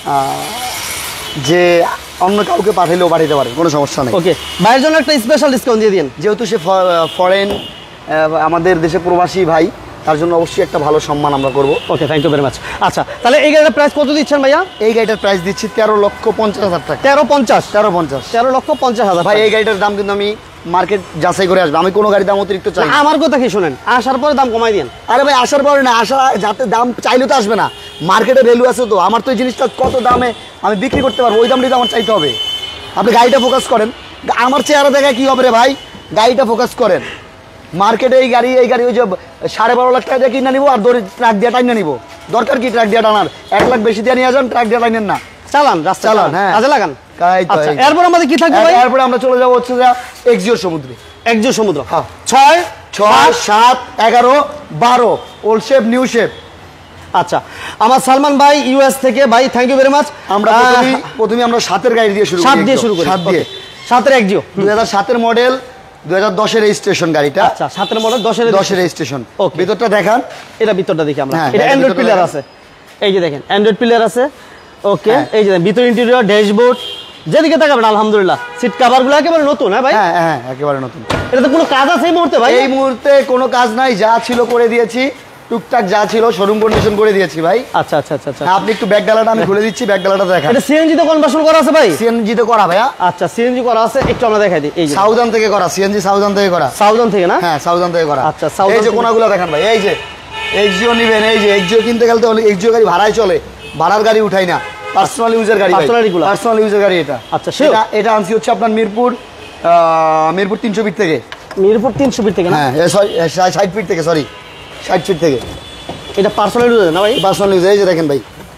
যে অন্য কাউকে পাঠাইলেও পাঠাতে পারেন, কোনো সমস্যা নেই। ওকে, ভাইয়ের জন্য একটা স্পেশাল ডিসকাউন্ট দিয়ে দিন, যেহেতু সে ফরেন, আমাদের দেশে প্রবাসী ভাই, তার জন্য অবশ্যই একটা ভালো সম্মান আমরা করবো। Okay, thank you very much. আচ্ছা, তাহলে এই গাড়িটার প্রাইস কত দিচ্ছেন ভাইয়া? এই গাড়িটার প্রাইস দিচ্ছি 13,50,000 টাকা। 13,50,000 ভাই। এই গাড়িটার দাম কিন্তু আমি মার্কেট যাচাই করে আসবো, আমি কোনো গাড়ির দাম অতিরিক্ত চাই। আমার কথা কি শুনেন, আসার পরে দাম কমাই দিন। আরে ভাই, আসার পরে না, যাতে দাম চাইলে তো আসবে না, মার্কেটে ভ্যালু আছে তো, আমার তো এই জিনিসটা কত দামে আমি বিক্রি করতে পারবো, ওই দামটাই তো আমার চাইতে হবে। আপনি গাড়িটা ফোকাস করেন, আমার চেহারা দেখা কি হবে রে ভাই, গাড়িটা ফোকাস করেন। মার্কেটে এই গাড়ি ওই যে 12.5 লাখ টাকা দিয়ে কিনে নিবো, আর ট্রাক দিয়ে টাইনে নিবো, দরকার কি ট্রাক দিয়ে টানার? 1 লাখ বেশি দিয়ে নিয়ে যান, ট্রাক দিয়ে টাইনেন না, চালান, রাস্তা চালান, হ্যাঁ কাজে লাগান। আচ্ছা, এরপর আমাদের কি থাকবে ভাই? এরপর আমরা চলে যাবো হচ্ছে এক্সিও সমুদ্রে। এক্সিও সমুদ্র, হ্যাঁ, 6, 7, 11, 12 ওল্ড শেপ, নিউ শেপ। আচ্ছা, আমার সালমান ভাই ইউএস থেকে, ভাই থ্যাংক ইউ ভেরি মাচ। আমরা প্রথমে আমরা 7 গাড়ি দিয়ে শুরু করি, 7 দিয়ে শুরু করি, 7 দিয়ে। 7 এক্সিও 2007 মডেল, 2010 রেজিস্ট্রেশন গাড়িটা। আচ্ছা, 7 মডেল, 10 রেজিস্ট্রেশন। ওকে, ভিতরটা দেখান, এটা ভিতরটা দেখি আমরা। এটা অ্যান্ড্রয়েড প্লেয়ার আছে, এই যে দেখেন অ্যান্ড্রয়েড প্লেয়ার আছে। ওকে, এই যে ভিতর ইন্টেরিয়র, ড্যাশবোর্ড, যেদিকে তাকাবেন আলহামদুলিল্লাহ, সিট কভারগুলো একেবারে নতুন। হ্যাঁ ভাই, হ্যাঁ একেবারে নতুন। এটাতে কোনো কাজ আছে এই মুহূর্তে ভাই? এই মুহূর্তে কোনো কাজ নাই, যা ছিল করে দিয়েছি, টুকটাক যা ছিল শোরুম কন্ডিশন করে দিয়েছি ভাই। আচ্ছা আচ্ছা আচ্ছা, আপনি একটু ব্যাক ডালাটা আমি খুলে দিচ্ছি, ব্যাক ডালাটা দেখান। এটা সিএনজি তে কনভার্সন করা আছে ভাই? সিএনজি তে করা ভাইয়া। আচ্ছা, সিএনজি করা আছে, একটু আমরা দেখাই দিই। এই যে সাউদান থেকে করা, সিএনজি সাউদান থেকে করা। সাউদান থেকে না? হ্যাঁ, সাউদান থেকে করা। আচ্ছা, এই যে কোনাগুলো দেখান ভাই, এই যে এক্সিও নিবেন, এই যে এক্সিও কিনতে গেলে তো এক্সিও গাড়ি ভাড়ায় চলে, ভাড়ার গাড়ি উঠাই না, পার্সোনাল ইউজের গাড়ি, পার্সোনাল ইউজের গাড়ি এটা। আচ্ছা, এটা আনছি হচ্ছে আপনার মিরপুর 300 ফিট থেকে। মিরপুর 300 ফিট থেকে না? হ্যাঁ, 60 ফিট থেকে, সরি 60 ফিট থেকে। এটা পার্সোনাল ইউজ না ভাই? Personal use. এই যে দেখেন ভাই,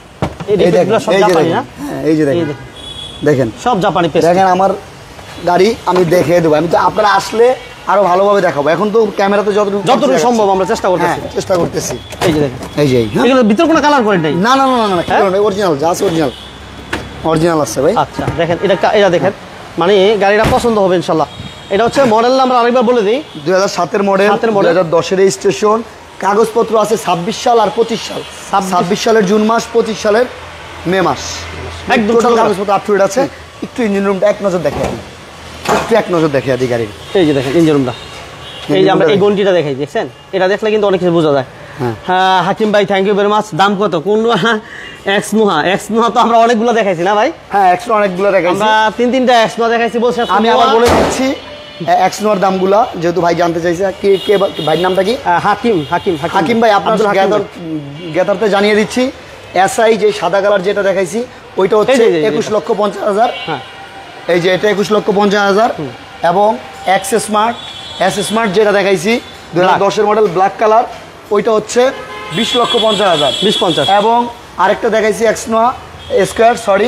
এই রিপিটগুলো সব জাপানি না? এই যে দেখেন, দেখেন সব জাপানি পেস্ট। দেখেন আমার গাড়ি আমি দেখিয়ে দেবো, আমি তো আপনারা আসলে আরো ভালোভাবে দেখাবো। এখন তো ক্যামেরাতে যতটুকু সম্ভব আমরা চেষ্টা করতেছি। চেষ্টা করতেছি। এই যে দেখেন, এই যে এগুলোর ভিতর কোনো কালার করে নাই? না না না না, অরিজিনাল, জাস্ট অরিজিনাল, অরিজিনাল আছে ভাই। আচ্ছা দেখেন, এটা দেখেন, মানে গাড়িটা পছন্দ হবে ইনশাআল্লাহ। এটা হচ্ছে মডেল নাম্বার আরেকবার বলে দিই, 2007 মডেল, 2010 রেজিস্ট্রেশন, কাগজপত্র আছে 26 সাল আর 25 সাল। 26 সালের জুন মাস, 25 সালের মে মাস, একদম টোটাল কাগজপত্র আপ টু ডেট আছে। একটু ইঞ্জিন রুমটা এক নজর দেখে দিই, একটু এক নজর দেখে দিই গাড়ির। এই যে দেখেন ইঞ্জিন রুমটা, এই যে আমরা এই গন্টিটা দেখাই, দেখছেন? এটা দেখলে কিন্তু অনেক কিছু বোঝা যায়। হ্যাঁ হাকিম ভাই, থ্যাংক ইউ ভেরি মাচ। দাম কত? কোন এক্স নোহা তো আমরা অনেকগুলো দেখাইছি না ভাই? হ্যাঁ এক্স অনেকগুলো দেখাইছি, আমরা তিনটা এক্স নোহা দেখাইছি বলছে। আমি আবার বলে দিচ্ছি এক্স নোয়ার দামগুলা, যেহেতু ভাই জানতে চাইছে। কে ভাইয়ের নামটা কি? হাকিম ভাই। আপনার গেতারতে জানিয়ে দিচ্ছি, এসআই যে সাদা কালার যেটা দেখাইছি ওইটা হচ্ছে 21,50,000। এই যে এটা 21,50,000। এবং এক্স স্মার্ট যেটা দেখাইছি 2010 মডেল ব্ল্যাক কালার, ওইটা হচ্ছে 20,50,000। 20,50। এবং আরেকটা দেখাইছি X Noah square, sorry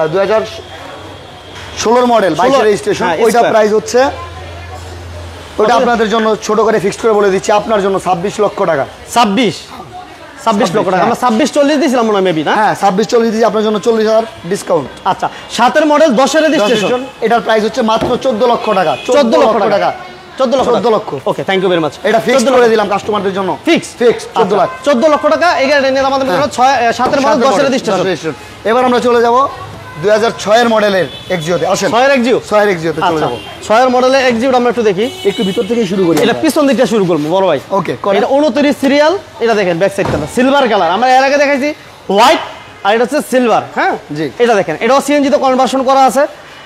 2016 model 22 registration, ওইটা প্রাইস হচ্ছে, ওইটা আপনাদের জন্য ছোট করে ফিক্সড করে বলে দিচ্ছি, আপনার জন্য 26 লক্ষ টাকা। 26 লক্ষ টাকা। আমরা 26-40 দিয়েছিলাম মনে হয় মেবি, না? হ্যাঁ 26-40 দিয়েছি, আপনার জন্য 40,000 ডিসকাউন্ট। আচ্ছা 7 মডেল 10 রেজিস্ট্রেশন, এটার প্রাইস হচ্ছে মাত্র 14 লক্ষ টাকা। 14 লক্ষ টাকা। 14 লক্ষ। Okay, thank you very much. এটা ফিক্সড করে দিলাম কাস্টমারদের জন্য, ফিক্স 14 লক্ষ টাকা। এই গাড়িটা নিয়ে আমাদের জন্য 7 মডেল 10 রেজিস্ট্রেশন। এবার আমরা চলে যাব 2006 এর মডেলের এক্সিওতে। আসেন 6 এর এক্সিওতে চলে যাব। 6 এর মডেলের এক্সিওট আমরা একটু দেখি, একটু ভিতর থেকে শুরু করি। এটা পিছন দিকটা শুরু করব বড় ভাই। ওকে, এটা 29 সিরিয়াল। এটা দেখেন ব্যাক সাইডটা সিলভার কালার, আমরা এর আগে দেখাইছি হোয়াইট, আর এটা হচ্ছে সিলভার। হ্যাঁ জি, এটা দেখেন, এটাও সিএনজি তে কনভার্সন করা আছে।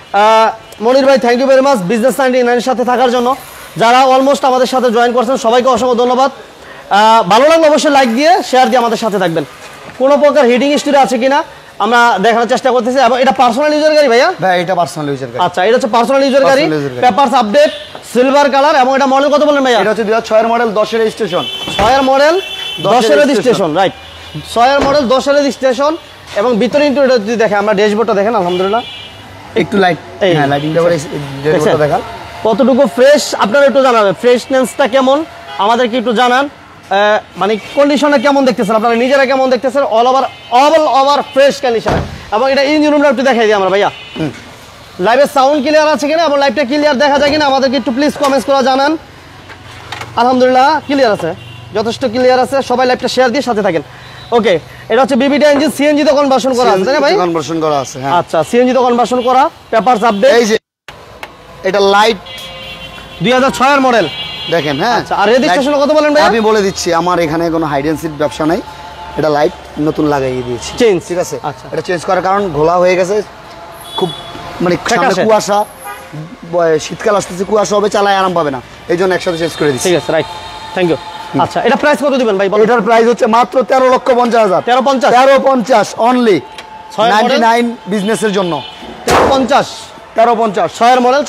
মনির ভাই thank you very much business 99 এর সাথে থাকার জন্য। যারা অলমোস্ট আমাদের সাথে জয়েন করছেন সবাইকে অসংখ্য ধন্যবাদ। ভালো লাগলে অবশ্যই লাইক দিয়ে শেয়ার দিয়ে আমাদের সাথে থাকবেন। কোনো প্রকার হিডিং হিস্ট্রি আছে কিনা আমরা দেখানোর চেষ্টা করতেছি। এবং এটা পার্সোনাল ইউজার গাড়ি ভাইয়া? ভাই এটা পার্সোনাল ইউজার গাড়ি। আচ্ছা এটা হচ্ছে পার্সোনাল ইউজার গাড়ি, পেপারস আপডেট, সিলভার কালার। এবং এটা মডেল কত বলেন ভাইয়া? এটা হচ্ছে 2006 এর মডেল 10 এর রেজিস্ট্রেশন। 6 এর মডেল 10 এর রেজিস্ট্রেশন, রাইট। 6 এর মডেল 10 এর রেজিস্ট্রেশন। এবং ভিতরে ইন্টেরিয়র যদি দেখেন, আমরা ড্যাশবোর্ডটা দেখেন আলহামদুলিল্লাহ একটু লাইট, হ্যাঁ লাইটিংটা করে ড্যাশবোর্ডটা দেখান কতটুকু ফ্রেশ, আপনারা একটু জানাবেন ফ্রেশনেসটা কেমন, আমাদেরকে একটু জানান। মানে কন্ডিশনে কেমন দেখতেছেন, আপনারা নিজেরা কেমন দেখতেছেন, অল ওভার ফ্রেশ কন্ডিশন। এবং এটা ইঞ্জিন রুমটা একটু দেখাই দিই আমরা ভাইয়া, লাইভের সাউন্ড ক্লিয়ার আছে কিনা এবং লাইভটা ক্লিয়ার দেখা যায় কিনা আমাদেরকে একটু প্লিজ কমেন্টস করে জানান। আলহামদুলিল্লাহ ক্লিয়ার আছে, যথেষ্ট ক্লিয়ার আছে। সবাই লাইভটা শেয়ার দিয়ে সাথে থাকেন। ওকে, এটা হচ্ছে বিবিটা ইঞ্জিন, সিএনজি তে কনভার্সন করা আছে তাই না ভাই? কনভার্সন করা আছে, হ্যাঁ। আচ্ছা সিএনজি তে কনভার্সন করা, পেপারস আপডেট। এই যে এটা লাইট 2006 এর মডেল দেখেন, হ্যাঁ। আচ্ছা, আর রেজিস্ট্রেশন কত বলেন ভাই? আমি বলে দিচ্ছি, আমার এখানে কোনো হাইড এন্ড সিট ব্যবসা নাই। এটা লাইট নতুন লাগাইয়ে দিয়েছি, চেঞ্জ, ঠিক আছে। আচ্ছা, এটা চেঞ্জ করার কারণ ঘোলা হয়ে গেছে, খুব মানে সামনে কুয়াশা, শীতকাল আসতেছে, কুয়াশা হবে, চালায় আরাম পাবে না, এই জন্য একসাথে চেঞ্জ করে দিচ্ছি। ঠিক আছে, রাইট, থ্যাংক ইউ। আচ্ছা এটা প্রাইস কত দিবেন ভাই? এটার প্রাইস হচ্ছে মাত্র 13,50,000। 13,50 অনলি, 99 বিজনেসের জন্য। 13,50 6 এর মডেল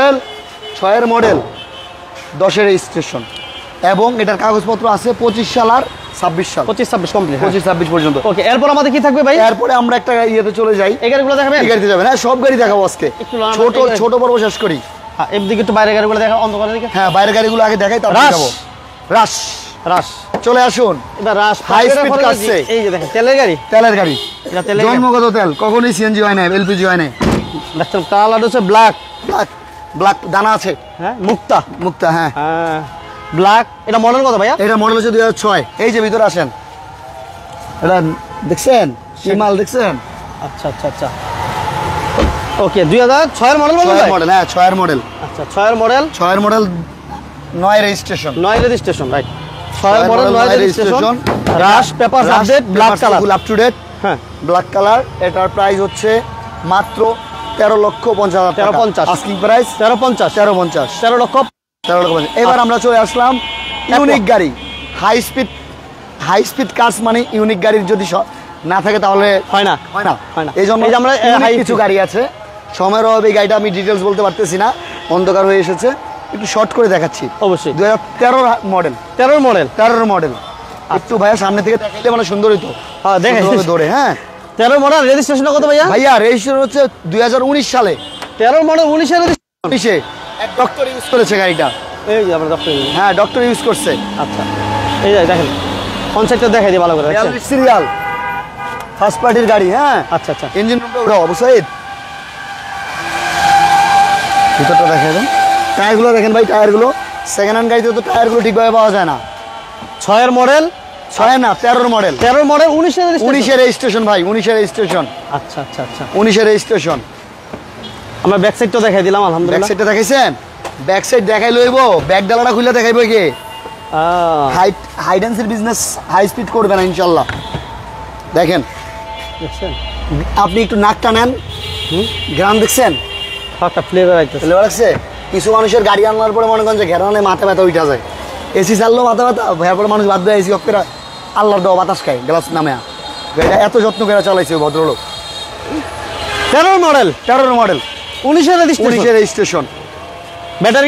10 এর রেজিস্ট্রেশন। এবং এটার কাগজপত্র আছে 25 সাল আর 26 সাল, 25-26 কমপ্লিট, 25-26 পর্যন্ত। ওকে, এরপর আমাদের কি থাকবে ভাই? এরপরে আমরা একটা ইয়েতে চলে যাই। এই গাড়িগুলো দেখাবেন? এই গাড়িতে যাবেন, হ্যাঁ সব গাড়ি দেখাবো আজকে, ছোট পর্ব শেষ করি। হ্যাঁ এদিকে একটু বাইরের গাড়িগুলো দেখা, অন্ধকারের দিকে। হ্যাঁ বাইরের গাড়িগুলো আগে দেখাই, তারপর যাবো। রাশ চলে আসুন। এবার রাশ হাই স্পিড কাটছে। এই যে দেখেন তেলের গাড়ি, এটা তেলের গাড়ি, জন্মগত তেল, কখনোই সিএনজি হয় না, এলপিজি হয় না। দেখছেন কালার হচ্ছে ব্ল্যাক, দানা আছে, হ্যাঁ মুক্তা, হ্যাঁ ব্ল্যাক। এটা মডেল কত ভাইয়া? এটা মডেল হচ্ছে 2006। এই যে ভিতরে আসেন, এটা দেখছেন মাল দেখছেন? আচ্ছা আচ্ছা আচ্ছা, ওকে 2006 এর মডেল বলবেন? 6 এর মডেল, হ্যাঁ 6 এর মডেল। আচ্ছা 6 এর মডেল, 9 রেজিস্ট্রেশন, 9 রেজিস্ট্রেশন, রাইট। 6 এর মডেল 9 রেজিস্ট্রেশন, রাশ papers update, black colour, full up to date, হ্যাঁ ব্ল্যাক কালার। এটার প্রাইস হচ্ছে মাত্র 13,50,000 টাকা। 13,50 আস্কিং প্রাইস 13,50। এবার আমরা চলে আসলাম ইউনিক গাড়ি, হাই স্পিড কার্স। মানে ইউনিক গাড়ির যদি না থাকে তাহলে হয় না। এই জন্য আমরা কিছু গাড়ি আছে, সময়ের অভাবে এই গাড়িটা আমি ডিটেলস বলতে পারতেছি না, অন্ধকার হয়ে এসেছে, একটু শর্ট করে দেখাচ্ছি। অবশ্যই 2013 মডেল, 13 মডেল। একটু ভাইয়া সামনে থেকে দেখাইলে মানে সুন্দর হইতো। হ্যাঁ দেখাই ধরে, হ্যাঁ 13 মডেল, রেজিস্ট্রেশন কত ভাইয়া? ভাইয়া রেজিস্ট্রেশন হচ্ছে 2019 সালে। 13 মডেল 19 এর রেজিস্ট্রেশন। 19-এ এক ডক্টর ইউজ করেছে গাড়িটা। এই যে আমরা ডক্টর। হ্যাঁ ডক্টর ইউজ করছে। আচ্ছা এই যে দেখেন কনসেপ্টটা দেখাই দিই ভালো করে। 42 সিরিয়াল ফার্স্ট পার্টির গাড়ি। হ্যাঁ আচ্ছা আচ্ছা ইঞ্জিন রুমটা উঠাও অবশ্যই। ভিতরটা দেখাই দেন। টায়ারগুলো দেখেন ভাই, টায়ারগুলো সেকেন্ড হ্যান্ড গাড়িতে তো টায়ারগুলো ঠিকভাবে পাওয়া যায় না। 6 এর মডেল, 6 না 13 মডেল। 13 মডেল 19 এর রেজিস্ট্রেশন। 19-এর রেজিস্ট্রেশন ভাই, 19-এর রেজিস্ট্রেশন। আচ্ছা আচ্ছা আচ্ছা 19-এর রেজিস্ট্রেশন। আমরা ব্যাক সাইডটা দেখাই দিলাম ব্যাক আলহামদুলিল্লাহ। সাইডটা দেখাইছেন? ব্যাক সাইড দেখাই লইব, ব্যাক ডালাটা খুলে দেখাইব কি? হাইডেন্সির বিজনেস হাই স্পিড করবে না ইনশাল্লাহ। দেখেন দেখছেন আপনি একটু নাকটা নেন, গ্রাম দেখছেন একটা ফ্লেভার আইতেছে। ফ্লেভার আছে। কিছু মানুষের গাড়ি আনার পরে মনে করেন যে ঘেরানে মাথা ব্যথা উঠা যায়, এসি চাললো মাথা ব্যথা, ভয়ের পরে মানুষ বাদ দেয় এসি অফ করে আল্লাহর দেওয়া বাতাস খায় গ্লাস নামে। এটা এত যত্ন করে চালাইছে ভদ্রলোক। 13 মডেল 13 মডেল 19 এর রেজিস্ট্রেশন। 19-এর রেজিস্ট্রেশন। ব্যাটারি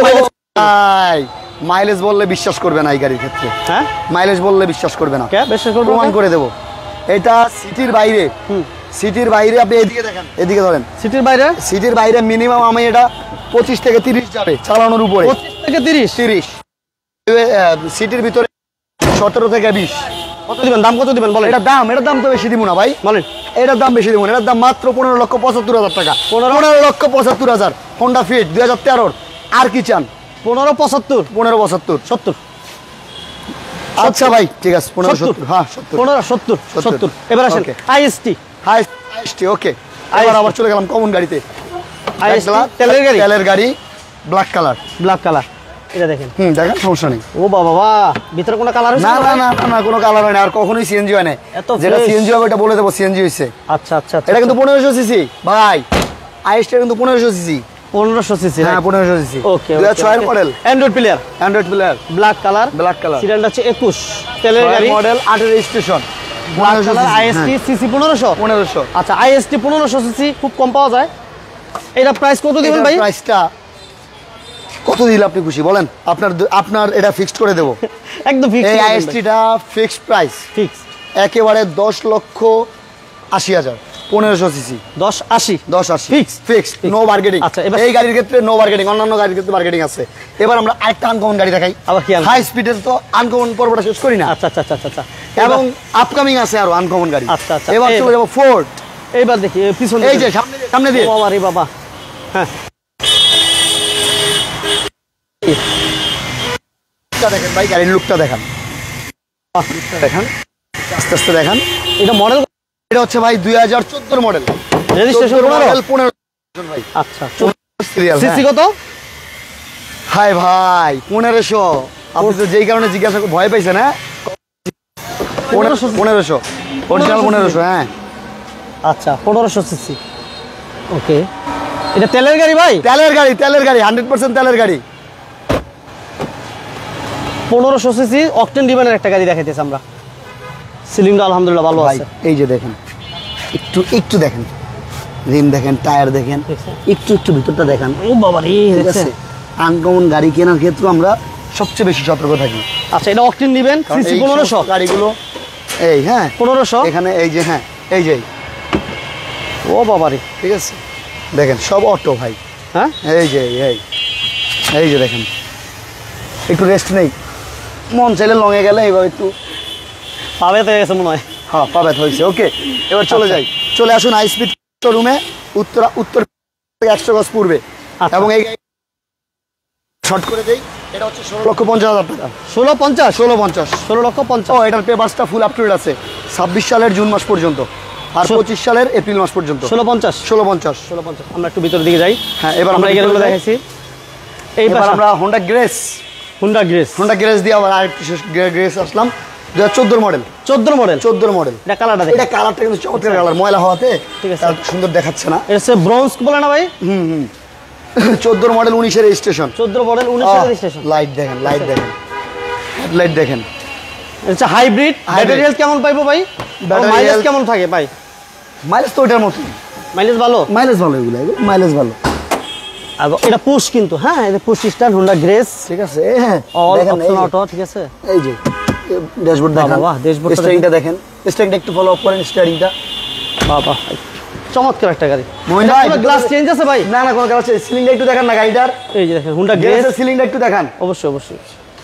মাইলেজ বললে বিশ্বাস করবে না এই গাড়ির ক্ষেত্রে। হ্যাঁ মাইলেজ বললে বিশ্বাস করবে না, কে বিশ্বাস করব? প্রমাণ করে দেবো। এটা সিটির বাইরে, সিটির বাইরে আপনি এদিকে দেখেন, এদিকে ধরেন। সিটির বাইরে, সিটির বাইরে মিনিমাম আমি এটা 25 থেকে 30 যাবে চালানোর উপরে। 25 থেকে 30 30 সিটির ভিতরে 17 থেকে 20। কত দিবেন? দাম কত দিবেন বলেন? এটার দাম তো বেশি দিব না ভাই, বলেন। এটার দাম বেশি দিব না, এটার দাম মাত্র 15,75,000 টাকা। 15,75,000 হোন্ডা ফিট 2013। আর কি চান? 1575 15,75 70। আচ্ছা ভাই ঠিক আছে 15,70। হ্যাঁ 70 1570 70। এবার আসেন Okay. আইএসটি। হাইস্টি ওকে। এবার আবার চলে গেলাম কমন গাড়িতে। আইএসটি তেলের গাড়ি, তেলের গাড়ি ব্ল্যাক কালার। Black colour. এটা দেখেন। দেখেন সমস্যা নেই। ও বাবা বাহ, ভিতরে কোনো কালার হইছে না না না না কোনো কালার হয় না, আর কখনোই সিএনজি হয় না। এত যেটা fresh। সিএনজি হবে এটা বলে দেবো সিএনজি হইছে। আচ্ছা আচ্ছা আচ্ছা। এটা কিন্তু 1500 সিসি ভাই, আইএসটি কিন্তু 1500 সিসি। 1500 সিসি। হ্যাঁ 1500 সিসি। ওকে 2006 এর model, android player, android player, black colour. Black colour. সিরিয়ালটা হচ্ছে 21 তেলের গাড়ি, মডেল 8 এর registration. Black colour, IST CC 1500। 1500। আচ্ছা আইএসটি 1500 সিসি খুব কম পাওয়া যায়। এটা প্রাইস কত দিবেন ভাই? প্রাইসটা কত দিলে আপনি খুশি বলেন? আপনার এটা ফিক্সড করে দেবো একদম ফিক্স। এই আইএসটিটা ফিক্সড প্রাইস, ফিক্স একেবারে 10,80,000 1500 CC. 1080 1080 fix fix, no bargaining. আচ্ছা, এবার এই গাড়ির ক্ষেত্রে নো বার্গেটিং, অন্যান্য গাড়ির ক্ষেত্রে বার্গেটিং আছে। এবার আমরা আরেকটা আনকমন গাড়ি দেখাই। আবার কি হাই স্পিডের তো আনকমন পর্বটা শেষ করি না। আচ্ছা আচ্ছা আচ্ছা আচ্ছা। এবং আপকামিং আছে আরো আনকমন গাড়ি। আচ্ছা, আচ্ছা। এবার চলে যাবো ফোর্ড। এইবার দেখি পিছনে, এই যে সামনে দিয়ে বাবা রে বাবা। হ্যাঁ দেখেন ভাই, গাড়ির লুকটা দেখান, দেখান আস্তে আস্তে দেখান। এটা মডেল, এটা হচ্ছে ভাই 2014 মডেল, রেজিস্ট্রেশন 15 ভাই। আচ্ছা সিরিয়াল সিসি কত? হাই ভাই 1500। আপনি তো যেই কারণে জিজ্ঞাসা ভয় পাইছেন। হ্যাঁ 1500 অরিজিনাল 1500। হ্যাঁ আচ্ছা 1500 সিসি। ওকে এটা তেলের গাড়ি ভাই? তেলের গাড়ি, তেলের গাড়ি 100% তেলের গাড়ি। 1500 সিসি অকটেন ডিমান্ডের একটা গাড়ি দেখাইতেছি আমরা। সিলিংটা আলহামদুলিল্লাহ ভালো ভাই আছে। এই যে দেখেন, একটু দেখেন, রিম দেখেন, টায়ার দেখেন, একটু ভিতরটা দেখেন। ও বাবা রে, ঠিক আছে। আনকমন গাড়ি কেনার ক্ষেত্রে আমরা সবচেয়ে বেশি সতর্ক থাকি। আচ্ছা এটা অকটেন দিবেন সিসি 1500 গাড়িগুলো এই হ্যাঁ 1500 এখানে এই যে হ্যাঁ এই যে ও বাবা রে, ঠিক আছে দেখেন সব অটো ভাই। হ্যাঁ এই যে এই যে দেখেন, একটু রেস্ট নেই, মন চাইলে লঙে গেলে এইভাবে একটু পাবে তো গেছে মনে হয়। হ্যাঁ পাবেত হয়েছে। ওকে এবার চলে যাই, চলে আসুন হাই স্পিড শোরুমে, উত্তর 100 গজ পূর্বে। আচ্ছা। এবং এই শর্ট করে দেই, এটা হচ্ছে 16,50,000 টাকা। 1650 16,50 16,50,000। ও এটার পেপারসটা ফুল আপ টু ডেট আছে 26 সালের জুন মাস পর্যন্ত আর 25 সালের এপ্রিল মাস পর্যন্ত। 1650 16,50। আমরা একটু ভিতরের দিকে যাই। হ্যাঁ এবার আমরা এগুলো দেখাইছি। এইবার আমরা হোন্ডা গ্রেস দিয়ে আবার আরেকটু গ্রেস আসলাম। 2014 মডেল। 14 মডেল। 14 মডেল। এটা কালারটা দেখেন। এটা কালারটা কিন্তু চমৎকার কালার, ময়লা হওয়াতে ঠিক আছে। এত সুন্দর দেখাচ্ছে না। এটা হচ্ছে ব্রোঞ্জ বলে না ভাই? 14 মডেল 19 এর রেজিস্ট্রেশন। 14 মডেল 19 এর রেজিস্ট্রেশন। লাইট দেখেন, হেডলাইট দেখেন। এটা হচ্ছে হাইব্রিড। ব্যাটারি হেলথ কেমন পাইবো ভাই? Battery মাইলেজ health- কেমন থাকে ভাই? মাইলেজ তো ওইটার মতো, মাইলেজ ভালো। এগুলো মাইলেজ ভালো। আর এটা পুশ কিন্তু, হ্যাঁ এটা পুশ স্টার্ট হোন্ডা গ্রেস। ঠিক আছে হ্যাঁ অল দেখেন অপশন অটো। ঠিক আছে। এই যে ড্যাশবোর্ড দেখেন, বাহ, ড্যাশবোর্ডটা স্টিয়ারিংটা দেখেন, স্টিয়ারিংটা একটু ফলো আপ করেন, স্টিয়ারিংটা বাবা চমৎকার একটা গাড়ি। মোহিন ভাই গ্লাস চেঞ্জ আছে ভাই? না না কোনো গ্লাস চেঞ্জ। সিলিংটা একটু দেখান না গাড়িটার। এই যে দেখেন হুন্ডা গ্রেস সিলিংটা একটু দেখান। অবশ্যই অবশ্যই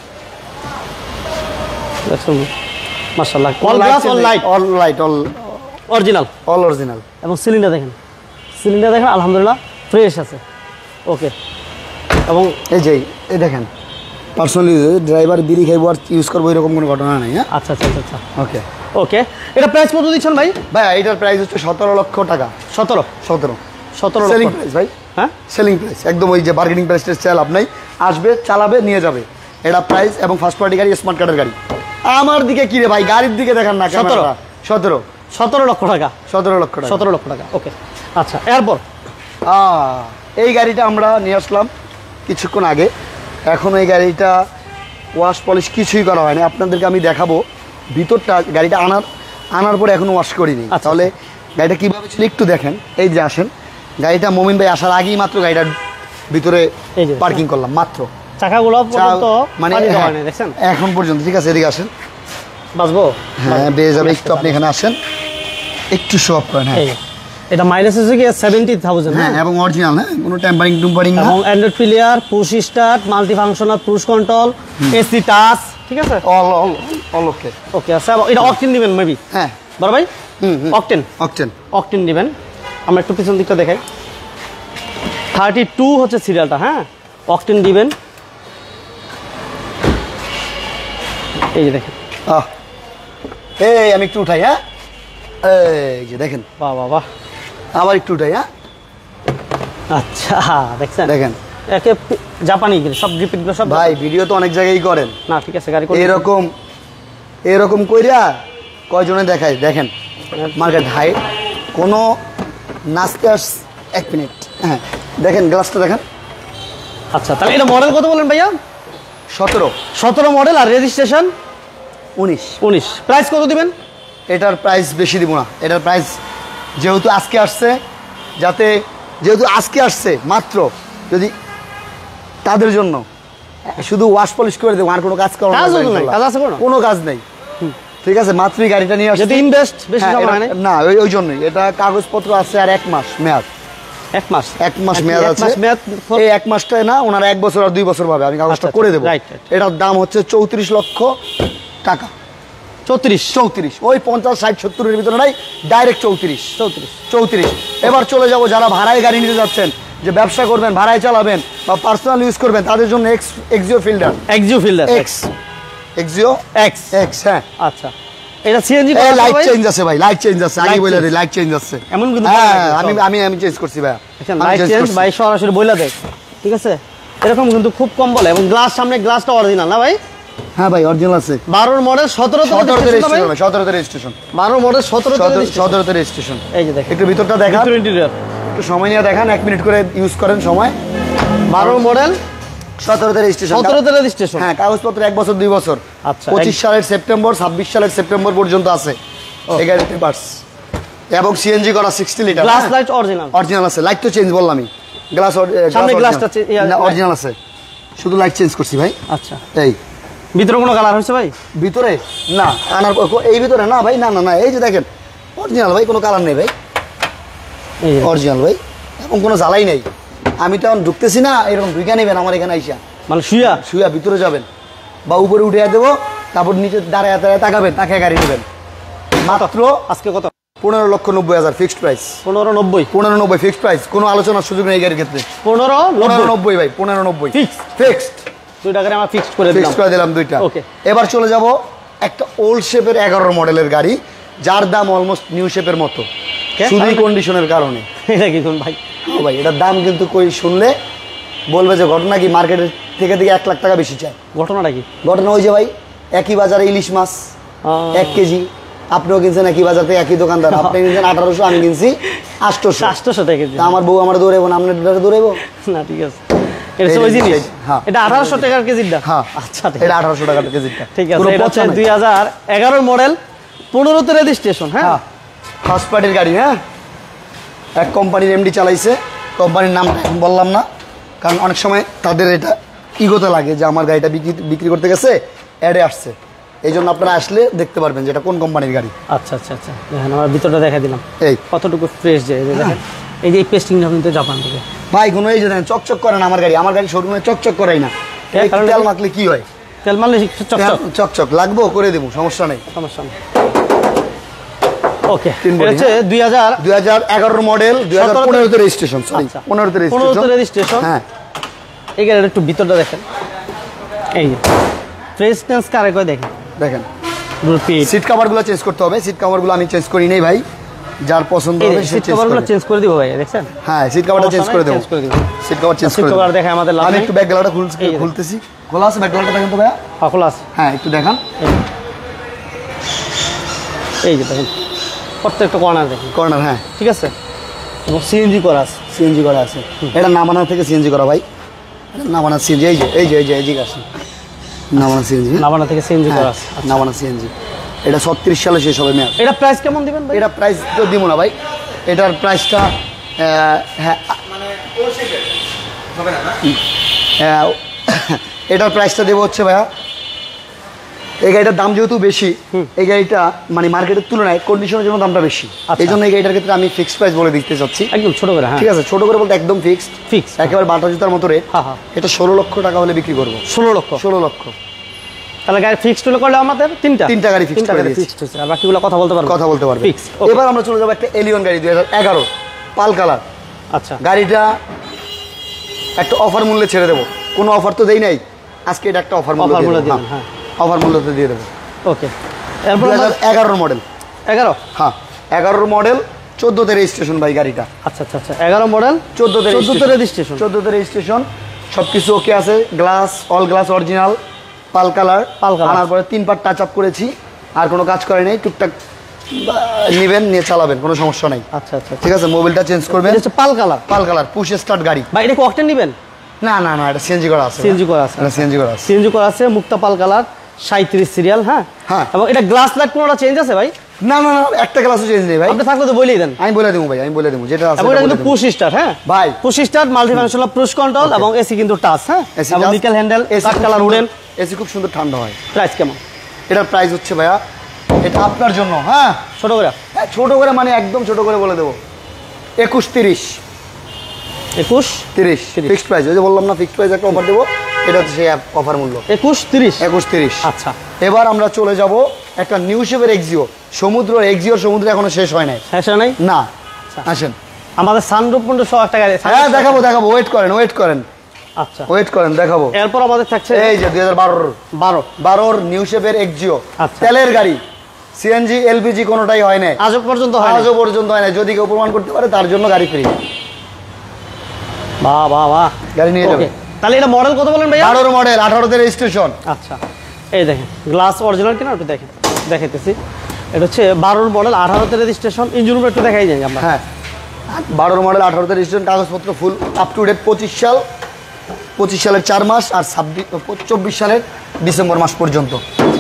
দেখুন মাশাআল্লাহ all glass all light all original এবং সিলিন্ডার দেখেন আলহামদুলিল্লাহ ফ্রেশ আছে। ওকে এবং এই দেখেন পার্সোনালি ড্রাইভার বিড়ি খাইবো আর ইউজ করবো এরকম কোনো ঘটনা নেই। হ্যাঁ আচ্ছা আচ্ছা আচ্ছা ওকে ওকে। এটা প্রাইস কত দিচ্ছেন ভাই? ভাই এটার প্রাইস হচ্ছে 17 লক্ষ টাকা। 17 সেলিং প্রাইস ভাই। হ্যাঁ সেলিং প্রাইস একদম ওই যে বার্গেনিং প্রাইসটা চাল আপনাই আসবে চালাবে নিয়ে যাবে এটা প্রাইস। এবং ফার্স্ট পার্টি গাড়ি স্মার্ট কার্ডের গাড়ি। আমার দিকে কি রে ভাই গাড়ির দিকে দেখান না। 17 লক্ষ টাকা। 17 লক্ষ টাকা। ওকে আচ্ছা এরপর এই গাড়িটা আমরা নিয়ে আসলাম কিছুক্ষণ আগে। এখন এই গাড়িটা ওয়াশ পলিশ কিছুই করা হয়নি। আপনাদেরকে আমি দেখাবো ভিতরটা। গাড়িটা আনার পরে এখনো ওয়াশ করিনি। তাহলে গাড়িটা কীভাবে ছিল একটু দেখেন। এই যে আসেন গাড়িটা মোমিন ভাই আসার আগেই মাত্র গাড়িটার ভিতরে পার্কিং করলাম মাত্র। চাকাগুলো মানে এখন পর্যন্ত ঠিক আছে। এদিকে আসেন বাসবো। হ্যাঁ বেয়ে যাবে একটু। আপনি এখানে আসেন একটু শো অফ করেন। হ্যাঁ এটা মাইলেজ হচ্ছে কি 70,000। হ্যাঁ এবং অরিজিনাল। হ্যাঁ কোনো টেম্পারিং না। এবং android player push start multi functional push control AC touch ঠিক আছে অল ওকে ওকে আচ্ছা। এটা অকটেন দিবেন মেবি? হ্যাঁ বড় ভাই অকটেন দিবেন। আমরা একটু পিছন দিকটা দেখাই। 32 হচ্ছে সিরিয়ালটা। হ্যাঁ অকটেন দিবেন। এই যে দেখেন এই আমি একটু উঠাই। হ্যাঁ এই যে দেখেন বাহ বাহ বাহ আবার একটু উঠাই। হ্যাঁ আচ্ছা দেখেন একে জাপানি সব রিপিটগুলো সব। ভাই ভিডিও তো অনেক জায়গায় করেন না ঠিক আছে গাড়ি এরকম কইরা কয়জনে দেখায় দেখেন মার্কেট হাই কোনো নাচতে আস 1 মিনিট। হ্যাঁ দেখেন গ্লাসটা দেখেন। আচ্ছা তাহলে এটা মডেল কত বলেন ভাইয়া? 17 মডেল আর রেজিস্ট্রেশন 19। প্রাইস কত দিবেন? এটার প্রাইস বেশি দিব না। এটার প্রাইস যেহেতু আজকে আসছে মাত্র যদি তাদের জন্য শুধু ওয়াশ পলিশ করে দেবো আর কোনো কাজ করার কোনো কাজ নেই। ঠিক আছে মাত্রই গাড়িটা নিয়ে আসছে। ইনভেস্ট বেশি না ওই জন্যই এটা কাগজপত্র আছে আর 1 মাস মেয়াদ। 1 মাস মেয়াদ আছে। এই 1 মাসটায় না ওনারা 1 বছর আর 2 বছর ভাবে আমি কাগজটা করে দেবো। এটার দাম হচ্ছে 34 লক্ষ টাকা। 34 ওই 50 60 70 এর ভিতরে নাই ডাইরেক্ট 34। এবার চলে যাব যারা ভাড়ায় গাড়ি নিতে যাচ্ছেন যে ব্যবসা করবেন ভাড়ায় চালাবেন বা পার্সোনাল ইউজ করবেন তাদের জন্য এক্সিও ফিল্ডার এক্স। হ্যাঁ আচ্ছা এটা সিএনজি লাইট চেঞ্জ আছে ভাই। লাইট চেঞ্জ আছে আগে বইলা দেই লাইট চেঞ্জ আছে এমন কিন্তু। হ্যাঁ আমি চেঞ্জ করছি ভাই। লাইট চেঞ্জ ভাই সরাসরি বইলা দেয় ঠিক আছে। এরকম কিন্তু খুব কম বলে এবং গ্লাস সামনে গ্লাসটা অরিজিনাল না ভাই? হ্যাঁ ভাই অরিজিনাল আছে। 12 মডেল 17 তে রেজিস্ট্রেশন। 12 মডেল 17 তে রেজিস্ট্রেশন। এই যে দেখেন একটু ভিতরটা দেখান একটু সময় নিয়ে দেখান 1 মিনিট করে ইউজ করেন সময়। 12 মডেল 17 তে রেজিস্ট্রেশন। হ্যাঁ কাগজপত্র 1 বছর 2 বছর। আচ্ছা 25 সালের সেপ্টেম্বর 26 সালের সেপ্টেম্বর পর্যন্ত আছে এই গাড়িতে পার্টস এবং সিএনজি করা 60 লিটার। গ্লাস লাইট অরিজিনাল আছে। লাইট তো চেঞ্জ বললাম আমি। সামনে গ্লাসটা অরিজিনাল আছে শুধু লাইট চেঞ্জ করছি ভাই। আচ্ছা এই ভিতরে কোনো কালার হয়েছে ভাই? ভিতরে না এই ভিতরে না ভাই। না এই যে দেখেন অরিজিনাল ভাই কোনো কালার নেই ভাই। অরিজিনাল ভাই এবং কোনো জ্বালাই নেই। আমি তো এখন ঢুকতেছি না এরকম ঢুকে নেবেন আমার এখানে আইসা মানে শুয়া ভিতরে যাবেন বা উপরে উঠে দেবো তারপর নিচে দাঁড়ায় তাকাবেন তাকিয়ে গাড়ি নেবেন মাত্র। আজকে কত? 15,90,000 ফিক্সড প্রাইস। 15,90 fixed price. কোনো আলোচনার সুযোগ নেই গাড়ির ক্ষেত্রে। 15,90 ভাই 15,90 ফিক্সড। 2 টাকা আমরা ফিক্সড করে দিলাম 2টা। ওকে এবার চলে যাব একটা ওল্ড শেপের 11 মডেলের গাড়ি যার দাম অলমোস্ট নিউ শেপের মতো শুধু কন্ডিশনের কারণে। এটা কি কোন ভাই? ভাই এটার দাম কিন্তু কই শুনলে বলবে যে ঘটনা কি মার্কেটের থেকে 1 লাখ টাকা বেশি চায়। ঘটনাটা কি? ঘটনা ওই যে ভাই একই বাজারে ইলিশ মাছ 1 কেজি আপনিও কিনছেন একই বাজার থেকে একই দোকানদার। আপনি কিনছেন 1800 আমি কিনছি 800 টাকা কেজি। আমার বউ আমার দৌড়াইবো না আপনার দৌড়াইবো না ঠিক আছে। এটা ওই জিনিস। এটা 1800 টাকার কেজিটা। হ্যাঁ আচ্ছা এটা 1800 টাকার কেজিটা ঠিক আছে। এটা হচ্ছে 2011 মডেল 15 তে রেজিস্ট্রেশন। হ্যাঁ ফার্স্ট পার্টির গাড়ি। হ্যাঁ এক কোম্পানির এমডি চালাইছে। কোম্পানির নামটা এখন বললাম না কারণ অনেক সময় তাদের এটা ইগোতে লাগে যে আমার গাড়িটা বিক্রি করতে গেছে অ্যাডে আসছে এই জন্য আপনারা আসলে দেখতে পারবেন যে এটা কোন কোম্পানির গাড়ি। আচ্ছা আচ্ছা আচ্ছা, দেখেন আমরা ভিতরটা দেখা দিলাম এই কতটুকু ফ্রেশ যায়, এই যে দেখেন এই যে পেস্টিংটা কিন্তু জাপান থেকে ভাই, কোনো এই যে দেখেন চকচক করে না আমার গাড়ি শোরুমে চকচক করাই না। কারণ তেল মাখলে কি হয়? তেল মারলে চকচক চকচক লাগবো করে দেবো, সমস্যা নেই। সমস্যা নেই। ওকে, তিন বডি, হচ্ছে 2011 মডেল, 2015 তে রেজিস্ট্রেশন, সরি 15 তে 15 তে রেজিস্ট্রেশন। হ্যাঁ, এই গাড়ির একটু ভিতরটা দেখেন, এই যে ফ্রেশনেস কারে কয় দেখেন, দেখেন পুরো পিট। সিট কভারগুলো চেঞ্জ করতে হবে, সিট কভারগুলো আমি চেঞ্জ করি নেই ভাই, যার পছন্দ এই হবে সে সিট চেঞ্জ কভারগুলো করবে। চেঞ্জ করে দিব ভাই, দেখছেন? হ্যাঁ, সিট কভারটা চেঞ্জ করে দেব, সিট কভার চেঞ্জ সিট করে কভার দেব। দেখে আমাদের লাভ আমি নেই। একটু ব্যাক গ্যালারিটা খুলতেছি, খোলা আছে ব্যাক গ্যালারিটা দেখেন তো ভাইয়া। খোলা আছে, হ্যাঁ একটু দেখান। এই যে দেখেন প্রত্যেকটা কর্নার দেখেন, কর্নার, হ্যাঁ ঠিক আছে, এবং সিএনজি করা আছে, সিএনজি করা আছে। এটা নামানা থেকে সিএনজি করা ভাই, নামানা সিএনজি, এই যে আছে নামানা সিএনজি, নাবানা থেকে সিএনজি করা আছে। নামানা সিএনজি। এটা 36 সালে শেষ হবে মেয়াদ। এটা প্রাইস কেমন দিবেন ভাই? এটা প্রাইস তো দিব না ভাই, এটার প্রাইসটা হ্যাঁ এটার প্রাইসটা দেবো হচ্ছে ভাইয়া, এই গাড়িটার দাম যেহেতু বেশি, এই গাড়িটা মানে মার্কেটের তুলনায় কন্ডিশনের জন্য দামটা বেশি, এই জন্য এই গাড়িটার ক্ষেত্রে আমি ফিক্সড প্রাইস বলে দিতে চাচ্ছি, একদম ছোট করে। হ্যাঁ ঠিক আছে, ছোট করে বলতে একদম ফিক্সড, একেবারে বাটা জুতার মতো রেট। হ্যাঁ হ্যাঁ, এটা 16 লক্ষ টাকা হলে বিক্রি করবো। 16 লক্ষ? 16 লক্ষ। তাহলে গাড়ি ফিক্সড হলে করলে আমাদের তিনটা গাড়ি ফিক্সড করে দিয়েছি, ফিক্সড হচ্ছে, আর বাকিগুলো কথা বলতে পারবে ফিক্স। এবার আমরা চলে যাবো একটা এলিয়ন গাড়ি 2011 পাল কালার। আচ্ছা, গাড়িটা একটা অফার মূল্যে ছেড়ে দেবো, কোনো অফার তো দেই নাই, আজকে এটা একটা অফার মূল্য দিয়ে দেবো। হ্যাঁ, অফার মূল্যতে দিয়ে দেবো। ওকে, এরপর 2011 মডেল। 11? হ্যাঁ 11 মডেল, 14 তে রেজিস্ট্রেশন ভাই গাড়িটা। আচ্ছা আচ্ছা আচ্ছা, 11 মডেল, 14 তে রেজিস্ট্রেশন। 14 তে রেজিস্ট্রেশন, সবকিছু ওকে আছে, গ্লাস অল গ্লাস অরিজিনাল, পাল কালার। আনার পরে 3 পার্ট টাচ আপ করেছি, আর কোনো কাজ করে নাই, টুকটাক নেবেন, নিয়ে চালাবেন, কোনো সমস্যা নাই। আচ্ছা আচ্ছা, ঠিক আছে, মোবিলটা চেঞ্জ করবেন। এটা হচ্ছে পাল কালার, পুশ স্টার্ট গাড়ি ভাই। এটা কি অকটেন নেবেন? না, এটা সিএনজি করা আছে, সিএনজি করা আছে, এটা সিএনজি করা আছে, সিএনজি করা আছে, মুক্তা পাল কালার, 37 সিরিয়াল। হ্যাঁ হ্যাঁ, এবং এটা গ্লাস লাইট কোনটা চেঞ্জ আছে ভাই? না, একটা গ্লাসও চেঞ্জ নেই ভাই, আপনি থাকলে তো বলেই দেন। আমি বলে দেবো ভাই, আমি বলে দেবো যেটা আছে। এবং এটা কিন্তু পুশ স্টার্ট, হ্যাঁ ভাই, push start, multi functional push control, এবং এসি কিন্তু টাচ। হ্যাঁ, এবং nickel handle, cut colour wooden, AC খুব সুন্দর ঠান্ডা হয়। প্রাইস কেমন? এটার প্রাইস হচ্ছে ভাইয়া, এটা আপনার জন্য, হ্যাঁ ছোট করে, ছোট করে মানে একদম ছোট করে বলে দেবো, 21-30 ফিক্সড প্রাইস। ওই যে বললাম না, ফিক্সড প্রাইস একটা অফার দেবো, এটা হচ্ছে সেই অফার মূল্য 21-30। আচ্ছা, এবার আমরা চলে যাব একটা নিউ শেপের এক্সিও, সমুদ্র এখনো শেষ হয় নাই। শেষ নাই না, আসেন আমাদের সানরুফ পর্যন্ত 100 টাকা। হ্যাঁ দেখাবো, ওয়েট করেন। আচ্ছা, ওয়েট করেন, দেখাবো। এরপর আমাদের থাকছে এই যে 2012 নিউ শেপের এক্সিও, তেলের গাড়ি, সিএনজি এলপিজি কোনোটাই হয় না আজও পর্যন্ত হয় না। যদি কেউ প্রমাণ করতে পারে তার জন্য গাড়ি ফ্রি। বাহ, গাড়ি নিয়ে যাবে। তাহলে এটা মডেল কত বলেন ভাই? 12 মডেল, 18 তে রেজিস্ট্রেশন। আচ্ছা, এই দেখেন গ্লাস অরিজিনাল কিনা একটু দেখাইতেছি। এটা হচ্ছে 12 মডেল, 18 তে রেজিস্ট্রেশন। ইঞ্জিন রুম একটু দেখাই যায় আমরা। হ্যাঁ 12 মডেল, 18 তে রেজিস্ট্রেশন, কাগজপত্র ফুল আপ টু ডেট। 25 সালের 4 মাস আর 24 সালের ডিসেম্বর মাস পর্যন্ত।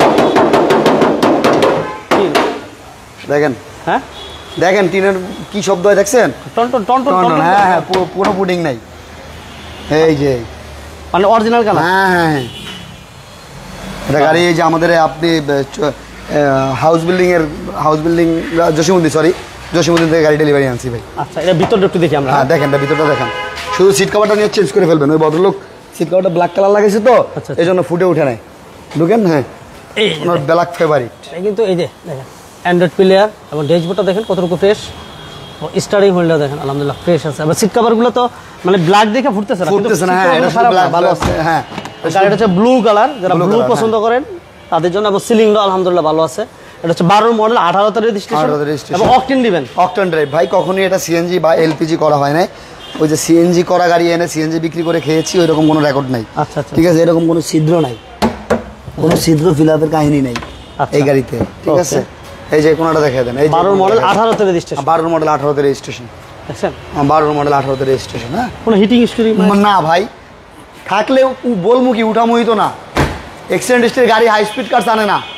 হ্যাঁ দেখেন টিনের কি শব্দ হয়, দেখছেন? টন। হ্যাঁ, কোনো পুডিং নাই, এই যে মানে অরিজিনাল কালার। হ্যাঁ, এটা গাড়ি এই যে আমাদের আপনি হাউস বিল্ডিং জসীমউদ্দিন থেকে গাড়ি ডেলিভারি আনছি ভাই। আচ্ছা, এটা ভিতরটা একটু দেখি আমরা। হ্যাঁ দেখেন, ভিতরটা দেখেন, শুধু সিট কভারটা নিয়ে চেঞ্জ করে ফেলবেন। ওই ভদ্রলোক সিট কভারটা ব্ল্যাক কালার লাগাইছে তো, এই জন্য ফুটে উঠে নেয়। ঢুকেন। হ্যাঁ, এই ওনার ব্ল্যাক ফেভারিট। কিন্তু এই যে দেখেন অ্যান্ড্রয়েড প্লেয়ার, এবং ড্যাশবোর্ডটা দেখেন কতটুকু ফ্রেশ, স্টারিং হুইলটা দেখেন আলহামদুলিল্লাহ ফ্রেশ আছে। আবার সিট কভারগুলো তো মানে ব্ল্যাক দেখে ফুটতেছে না। হ্যাঁ, এটা ব্ল্যাক ভালো আছে। হ্যাঁ, গাড়িটা হচ্ছে ব্লু কালার, যারা ব্লু পছন্দ করেন তাদের জন্য। এবং সিলিংটা আলহামদুলিল্লাহ ভালো আছে। এটা হচ্ছে 12 মডেল, 18 তে রেজিস্ট্রেশন, এবং অকটেন দিবেন, অকটেন ড্রাইভ ভাই। কখনোই এটা সিএনজি বা এলপিজি করা হয় না। ওই যে সিএনজি করা গাড়ি এনে সিএনজি বিক্রি করে খেয়েছি, ওইরকম কোনো রেকর্ড নাই। আচ্ছা, ঠিক আছে, এরকম কোনো ছিদ্র নাই, কোনো ছিদ্র ফিলাপের কাহিনী নাই এই গাড়িতে। ঠিক আছে, এই যে কোনটা দেখাই দেন। এই 12 মডেল, 18 তে রেজিস্ট্রেশন। 12 মডেল, 18 তে রেজিস্ট্রেশন। দেখছেন? 12 মডেল, 18 তে রেজিস্ট্রেশন। হ্যাঁ, কোনো হিটিং হিস্টরি না ভাই, থাকলে বলবো কি, উঠামুই তো না। এক্সিডেন্ট হিস্ট্রির গাড়ি হাই স্পিড কার জানে না।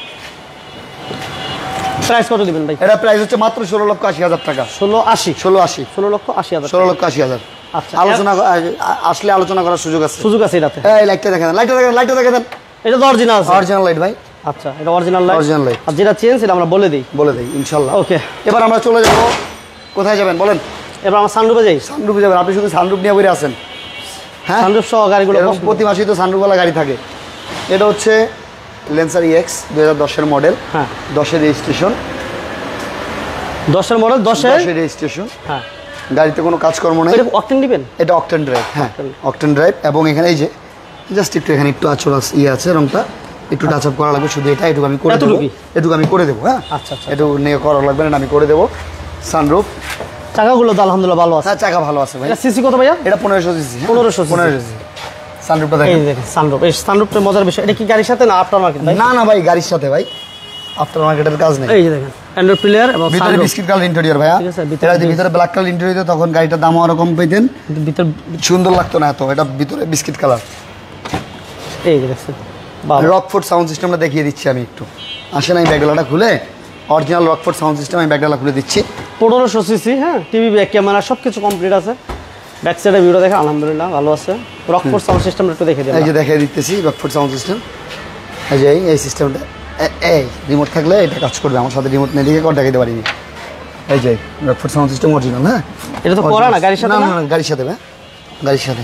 প্রাইস কত দিবেন ভাই? এটা প্রাইস হচ্ছে মাত্র 16,80,000 টাকা। 16,80,000। আচ্ছা, আলোচনা আসলে আলোচনা করার সুযোগ আছে। এটাতে। এই লাইটটা দেখেন, লাইটটা দেখেন। এটা তো অরিজিনাল লাইট ভাই। আচ্ছা, এটা অরিজিনাল লাইট। Original light. আর যেটা চেঞ্জ সেটা আমরা বলে দিই ইনশাআল্লাহ। ওকে, এবার আমরা চলে যাব, কোথায় যাবেন বলেন? এবার আমরা সানরুফে যাই। সানরুফে যাবেন? আপনি শুধু সানরুফ নিয়ে বেরিয়ে আছেন? হ্যাঁ, সানরুফ সহ গাড়িগুলো প্রতি মাসেই তো সানরুফওয়ালা গাড়ি থাকে। এটা হচ্ছে ল্যান্সার EX 2010-এর মডেল। হ্যাঁ, 10-এর রেজিস্ট্রেশন। 10-এর মডেল, 10-এর রেজিস্ট্রেশন। হ্যাঁ, গাড়িতে কোনো কাজকর্ম নেই। এটা অকটেন দিবেন? এটা অকটেন ড্রাইভ। হ্যাঁ, অকটেন ড্রাইভ। এবং এখানে এই যে জাস্ট একটু এখানে একটু আচর আছে, রংটা একটু টাচ আপ করা লাগবে শুধু, এটুকু আমি করে দেবো। হ্যাঁ, আচ্ছা আচ্ছা, একটু নিয়ে করা লাগবে না, আমি করে দেবো। সানরুফ, চাকাগুলো তো আলহামদুলিল্লাহ ভালো আছে। হ্যাঁ, চাকা ভালো আছে ভাই। এটা সিসি কত ভাইয়া? এটা 1500 সিসি। 1500 সিসি। সানরুফটা এই দেখেন। দেখেন সানরুফ, এই সানরুফটার মজার বিষয়, এটা কি গাড়ির সাথে না আফটার মার্কেট ভাই? না ভাই, গাড়ির সাথে ভাই, আফটার মার্কেটের কাজ নেই। এই যে দেখেন অ্যান্ড্রয়েড প্লেয়ার এবং ভিতরে সানরুফ। বিস্কিট কালার ইন্টেরিয়র ভাইয়া। ঠিক আছে, এটা যদি ভিতরে ব্ল্যাক কালার ইন্টেরিয়র হতো তখন গাড়িটার দাম আরো কম পেতেন, ভিতর সুন্দর লাগতো না এত। এটা ভিতরে বিস্কিট কালার। এই যে দেখছেন রকফোর্ড সাউন্ড সিস্টেমটা দেখিয়ে দিচ্ছি আমি একটু। আসেন, আমি ব্যাকডালাটা খুলে, অরিজিনাল রকফোর্ড সাউন্ড সিস্টেম আমি ব্যাকডালা খুলে দিচ্ছি। 1500 সিসি। হ্যাঁ, টিভি, ব্যাক ক্যামেরা সব কিছু কমপ্লিট আছে। ব্যাক সাইডে ভিউটা দেখে আলহামদুলিল্লাহ ভালো আছে। রকফোর্ড সাউন্ড সিস্টেমটা একটু দেখে দিন। এই যে দেখিয়ে দিতেছি রকফোর্ড সাউন্ড সিস্টেম। এই যে এই সিস্টেমটা, এই রিমোট থাকলে এটা কাজ করবে। আমার সাথে রিমোট নেই দেখে কন্টাক্ট দিতে পারিনি। এই যে রকফোর্ড সাউন্ড সিস্টেম অরিজিনাল। হ্যাঁ, এটা তো করা না গাড়ির সাথে? না, গাড়ির সাথে ভাই, গাড়ির সাথে।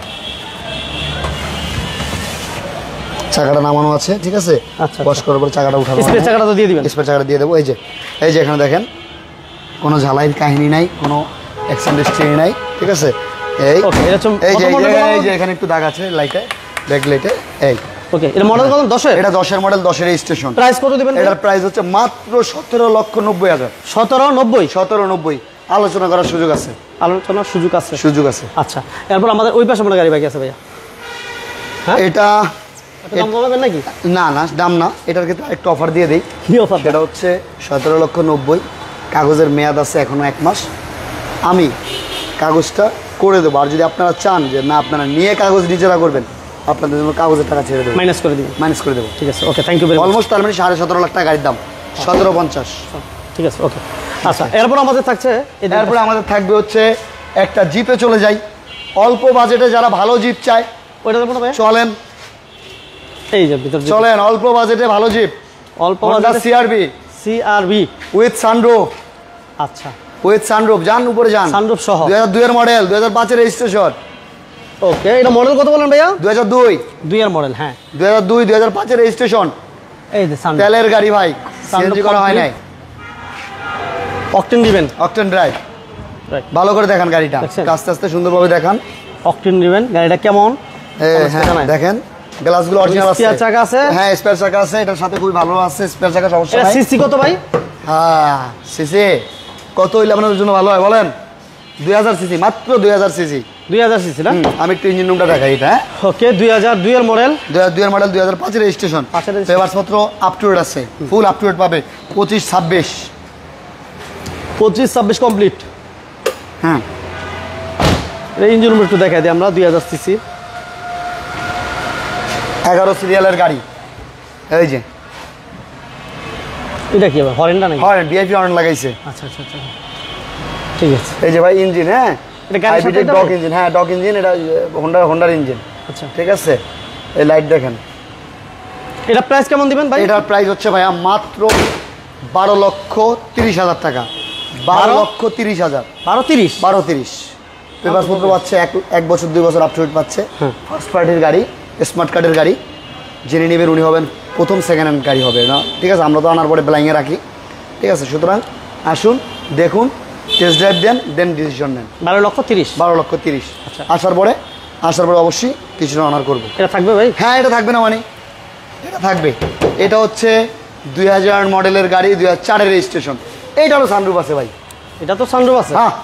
চাকাটা নামানো আছে, ঠিক আছে। আচ্ছা, ওয়াশ করার পর চাকাটা উঠানো, স্পেস চাকাটা তো দিয়ে দিবেন। স্পেস চাকাটা দিয়ে দেবো। এই যে এখানে দেখেন কোনো ঝালাইয়ের কাহিনী নাই, কোনো অ্যাক্সিডেন্ট হিস্ট্রি নাই, ঠিক আছে। ওকে, এটা এই যে এখানে একটু দাগ আছে লাইটে, ব্যাক লাইটে। এই ওকে, এটা মডেল কত? 10-এর? এটা 10-এর মডেল, 10-এর রেজিস্ট্রেশন। প্রাইস কত দিবেন? এটার প্রাইস হচ্ছে মাত্র 17,90,000। 1790? 1790। আলোচনা করার সুযোগ আছে, আলোচনার সুযোগ আছে। আচ্ছা, এরপর আমাদের ওই পাশে মনে গাড়ি বাকি আছে ভাইয়া। হ্যাঁ, এটা দাম কমাবেন নাকি? না দাম না, এটার ক্ষেত্রে একটু অফার দিয়ে দিই। কি অফার? সেটা হচ্ছে 17,90,000। কাগজের মেয়াদ আছে এখনো 1 মাস। আমি কাগজটা করে দেবো। আর যদি আপনারা চান যে না আপনারা নিয়ে কাগজ নিজেরা করবেন, আপনাদের জন্য কাগজের টাকা ছেড়ে দেবো, মাইনাস করে দিবেন। মাইনাস করে দেবো। ঠিক আছে, okay, thank you very much. Almost তার মানে 17.5 লাখ টাকা গাড়ির দাম, 1750। ঠিক আছে, ওকে। আচ্ছা, এরপর আমাদের থাকছে, এরপরে আমাদের থাকবে হচ্ছে একটা জিপে চলে যাই। অল্প বাজেটে যারা ভালো জিপ চায় ওইটা দেবো না ভাই? চলেন, এই যে ভিতর চলেন, অল্প বাজেটে ভালো জিপ। অল্প Honda CRV উইথ সানরুফ। আচ্ছা, উইথ সানরুফ, যান উপরে যান। সানরুফ সহ 2002-এর মডেল, 2005-এর রেজিস্ট্রেশন। ওকে, এটা মডেল কত বলেন ভাইয়া? 2002 2 এর মডেল। হ্যাঁ, 2002 2005-এর রেজিস্ট্রেশন। এই যে সানরুফ, তেলের গাড়ি ভাই, সিএনজি করা হয় নাই। অকটেন দিবেন? Octane drive. রাইট, ভালো করে দেখান গাড়িটা, দেখছেন? আস্তে আস্তে সুন্দরভাবে দেখান। অকটেন দিবেন। গাড়িটা কেমন? হ্যাঁ, দেখেন গ্লাসগুলো অরিজিনাল আছে। স্পেয়ার চাকা আছে? হ্যাঁ, স্পেয়ার চাকা আছে, এটার সাথে খুবই ভালো আছে স্পেয়ার চাকা, সমস্যা এটা নাই। সিসি কত ভাই? হ্যাঁ, সিসি কত হইলে আপনাদের জন্য ভালো হয় বলেন? 2000 সিসি, মাত্র 2000 সিসি। 2000 সিসি না? আমি একটু ইঞ্জিন রুমটা দেখাই। এটা ওকে, 2002 এর মডেল। 2002-এর মডেল, 2005-এর রেজিস্ট্রেশন। পেপারস পত্র আপ টু ডেট আছে, ফুল আপ টু ডেট পাবে। 25-26 কমপ্লিট। হ্যাঁ, এই ইঞ্জিন রুম একটু দেখাই দিই আমরা। 2000 সিসি, 11 সিরিয়ালের গাড়ি। এই যে এটা কি ভাই, হরেন্ডা নাকি? হরেন, ভিআইপি হরেন লাগাইছে। আচ্ছা আচ্ছা আচ্ছা, ঠিক আছে। এই যে ভাই ইঞ্জিন, হ্যাঁ, এটা গাড়ির সাথে এটা ডক ইঞ্জিন। হ্যাঁ, ডক ইঞ্জিন। এটা হোন্ডার ইঞ্জিন। আচ্ছা, ঠিক আছে। এই লাইট দেখেন। এটা প্রাইস কেমন দিবেন ভাই? এটার প্রাইস হচ্ছে ভাইয়া মাত্র 12,30,000 টাকা। 12,30,000। 12-30 পেপার পত্র পাচ্ছে 1 বছর 2 বছর আপ টু ডেট পাচ্ছে। ফার্স্ট পার্টির গাড়ি, স্মার্ট কার্ডের গাড়ি। যিনি নেবেন উনি হবেন প্রথম সেকেন্ড হ্যান্ড গাড়ি হবে না, ঠিক আছে। আমরা তো আনার পরে ব্লাইংয়ে রাখি, ঠিক আছে। সুতরাং আসুন, দেখুন, টেস্ট ড্রাইভ দেন ডিসিশন নেন। 12,30,000। 12,30,000। আচ্ছা, আসার পরে অবশ্যই কিছুটা অনার করবো। এটা থাকবে ভাই? হ্যাঁ, এটা থাকবে না মানে, এটা থাকবে। এটা হচ্ছে 2000 মডেলের গাড়ি, 2004-এর রেজিস্ট্রেশন। এইটারও সানরুফ আছে ভাই। এটা তো সানরুফ আছে? হ্যাঁ,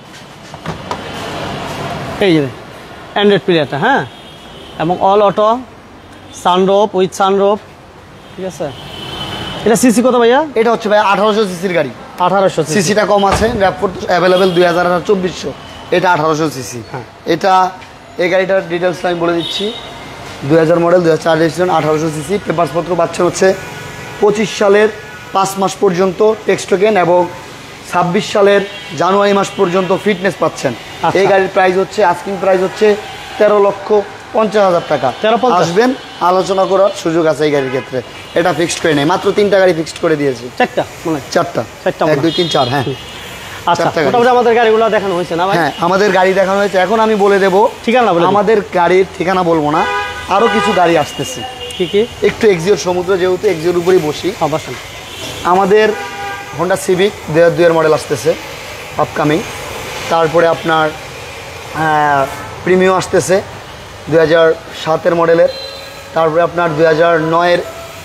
এই যে অ্যান্ড্রয়েড প্লেয়ারটা, হ্যাঁ, এবং all auto, sunroof with sunroof, ঠিক আছে। এটা সিসি কত ভাইয়া? এটা হচ্ছে ভাই 1800 সিসির গাড়ি। 1800 সিসি। সিসিটা কম আছে, র্যাপফোর্ড অ্যাভেলেবেল 2000 আর 2400। এটা 1800 সিসি। হ্যাঁ, এটা এই গাড়িটার ডিটেলস আমি বলে দিচ্ছি। 2000 মডেল, 2004 রেজিস্ট্রেশন, 1800 সিসি। পেপারসপত্র পাচ্ছেন হচ্ছে 25 সালের 5 মাস পর্যন্ত টেক্সট টোকেন এবং 26 সালের জানুয়ারি মাস পর্যন্ত ফিটনেস পাচ্ছেন। এই গাড়ির প্রাইস হচ্ছে, আস্কিং প্রাইস হচ্ছে 13,50,000 টাকা। 13,50,000 আসবেন, আলোচনা করার সুযোগ আছে এই গাড়ির ক্ষেত্রে। এটা ফিক্সড করে নেই, মাত্র 3টা গাড়ি ফিক্সড করে দিয়েছি। 4টা মানে 4টা, 1 2 3 4, হ্যাঁ। আচ্ছা, 4টা গাড়ি। মোটামুটি আমাদের গাড়িগুলো দেখানো হয়েছে না ভাই? হ্যাঁ, আমাদের গাড়ি দেখানো হয়েছে। এখন আমি বলে দেব ঠিকানা বলে দিন। আমাদের গাড়ির ঠিকানা বলবো না, আরো কিছু গাড়ি আসতেছে। কি কি? একটু এক্সিওর সমুদ্র, যেহেতু এক্সিওর উপরেই বসি। অবশ্যই। আমাদের হোন্ডা সিভিক 2002 এর মডেল আসতেছে আপকামিং। তারপরে আপনার প্রিমিও আসতেছে 2007 এর মডেলের। তারপরে আপনার 2009 এর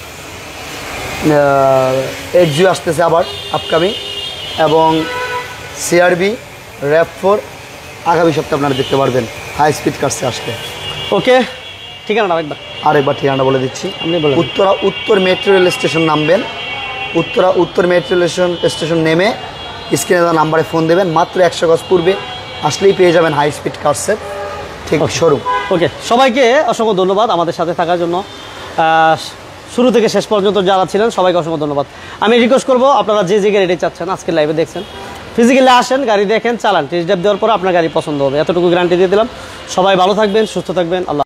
এক্সিও আসতেছে আবার আপকামিং, এবং সিআরবি RAV4 আগামী সপ্তাহে আপনারা দেখতে পারবেন হাই স্পিড কার্সে আসলে। ওকে, ঠিকানাটা একবার আরেকবার ঠিকানাটা বলে দিচ্ছি। আপনি বলেন। উত্তর মেট্রো রেল স্টেশন নামবেন। উত্তর মেট্রো রেল স্টেশন নেমে স্ক্রিনে দেওয়া নাম্বারে ফোন দেবেন। মাত্র 100 গজ পূর্বে আসলেই পেয়ে যাবেন হাই স্পিড কার্সের ঠিক শোরুম। ওকে, সবাইকে অসংখ্য ধন্যবাদ আমাদের সাথে থাকার জন্য। শুরু থেকে শেষ পর্যন্ত যারা ছিলেন সবাইকে অসংখ্য ধন্যবাদ। আমি রিকোয়েস্ট করবো, আপনারা যে যে গাড়িটি চাচ্ছেন আজকে লাইভে দেখছেন, ফিজিক্যালি আসেন, গাড়ি দেখেন, চালান, টেস্ট ড্রাইভ দেওয়ার পর আপনার গাড়ি পছন্দ হবে, এতটুকু গ্যারান্টি দিয়ে দিলাম। সবাই ভালো থাকবেন, সুস্থ থাকবেন। আল্লাহ।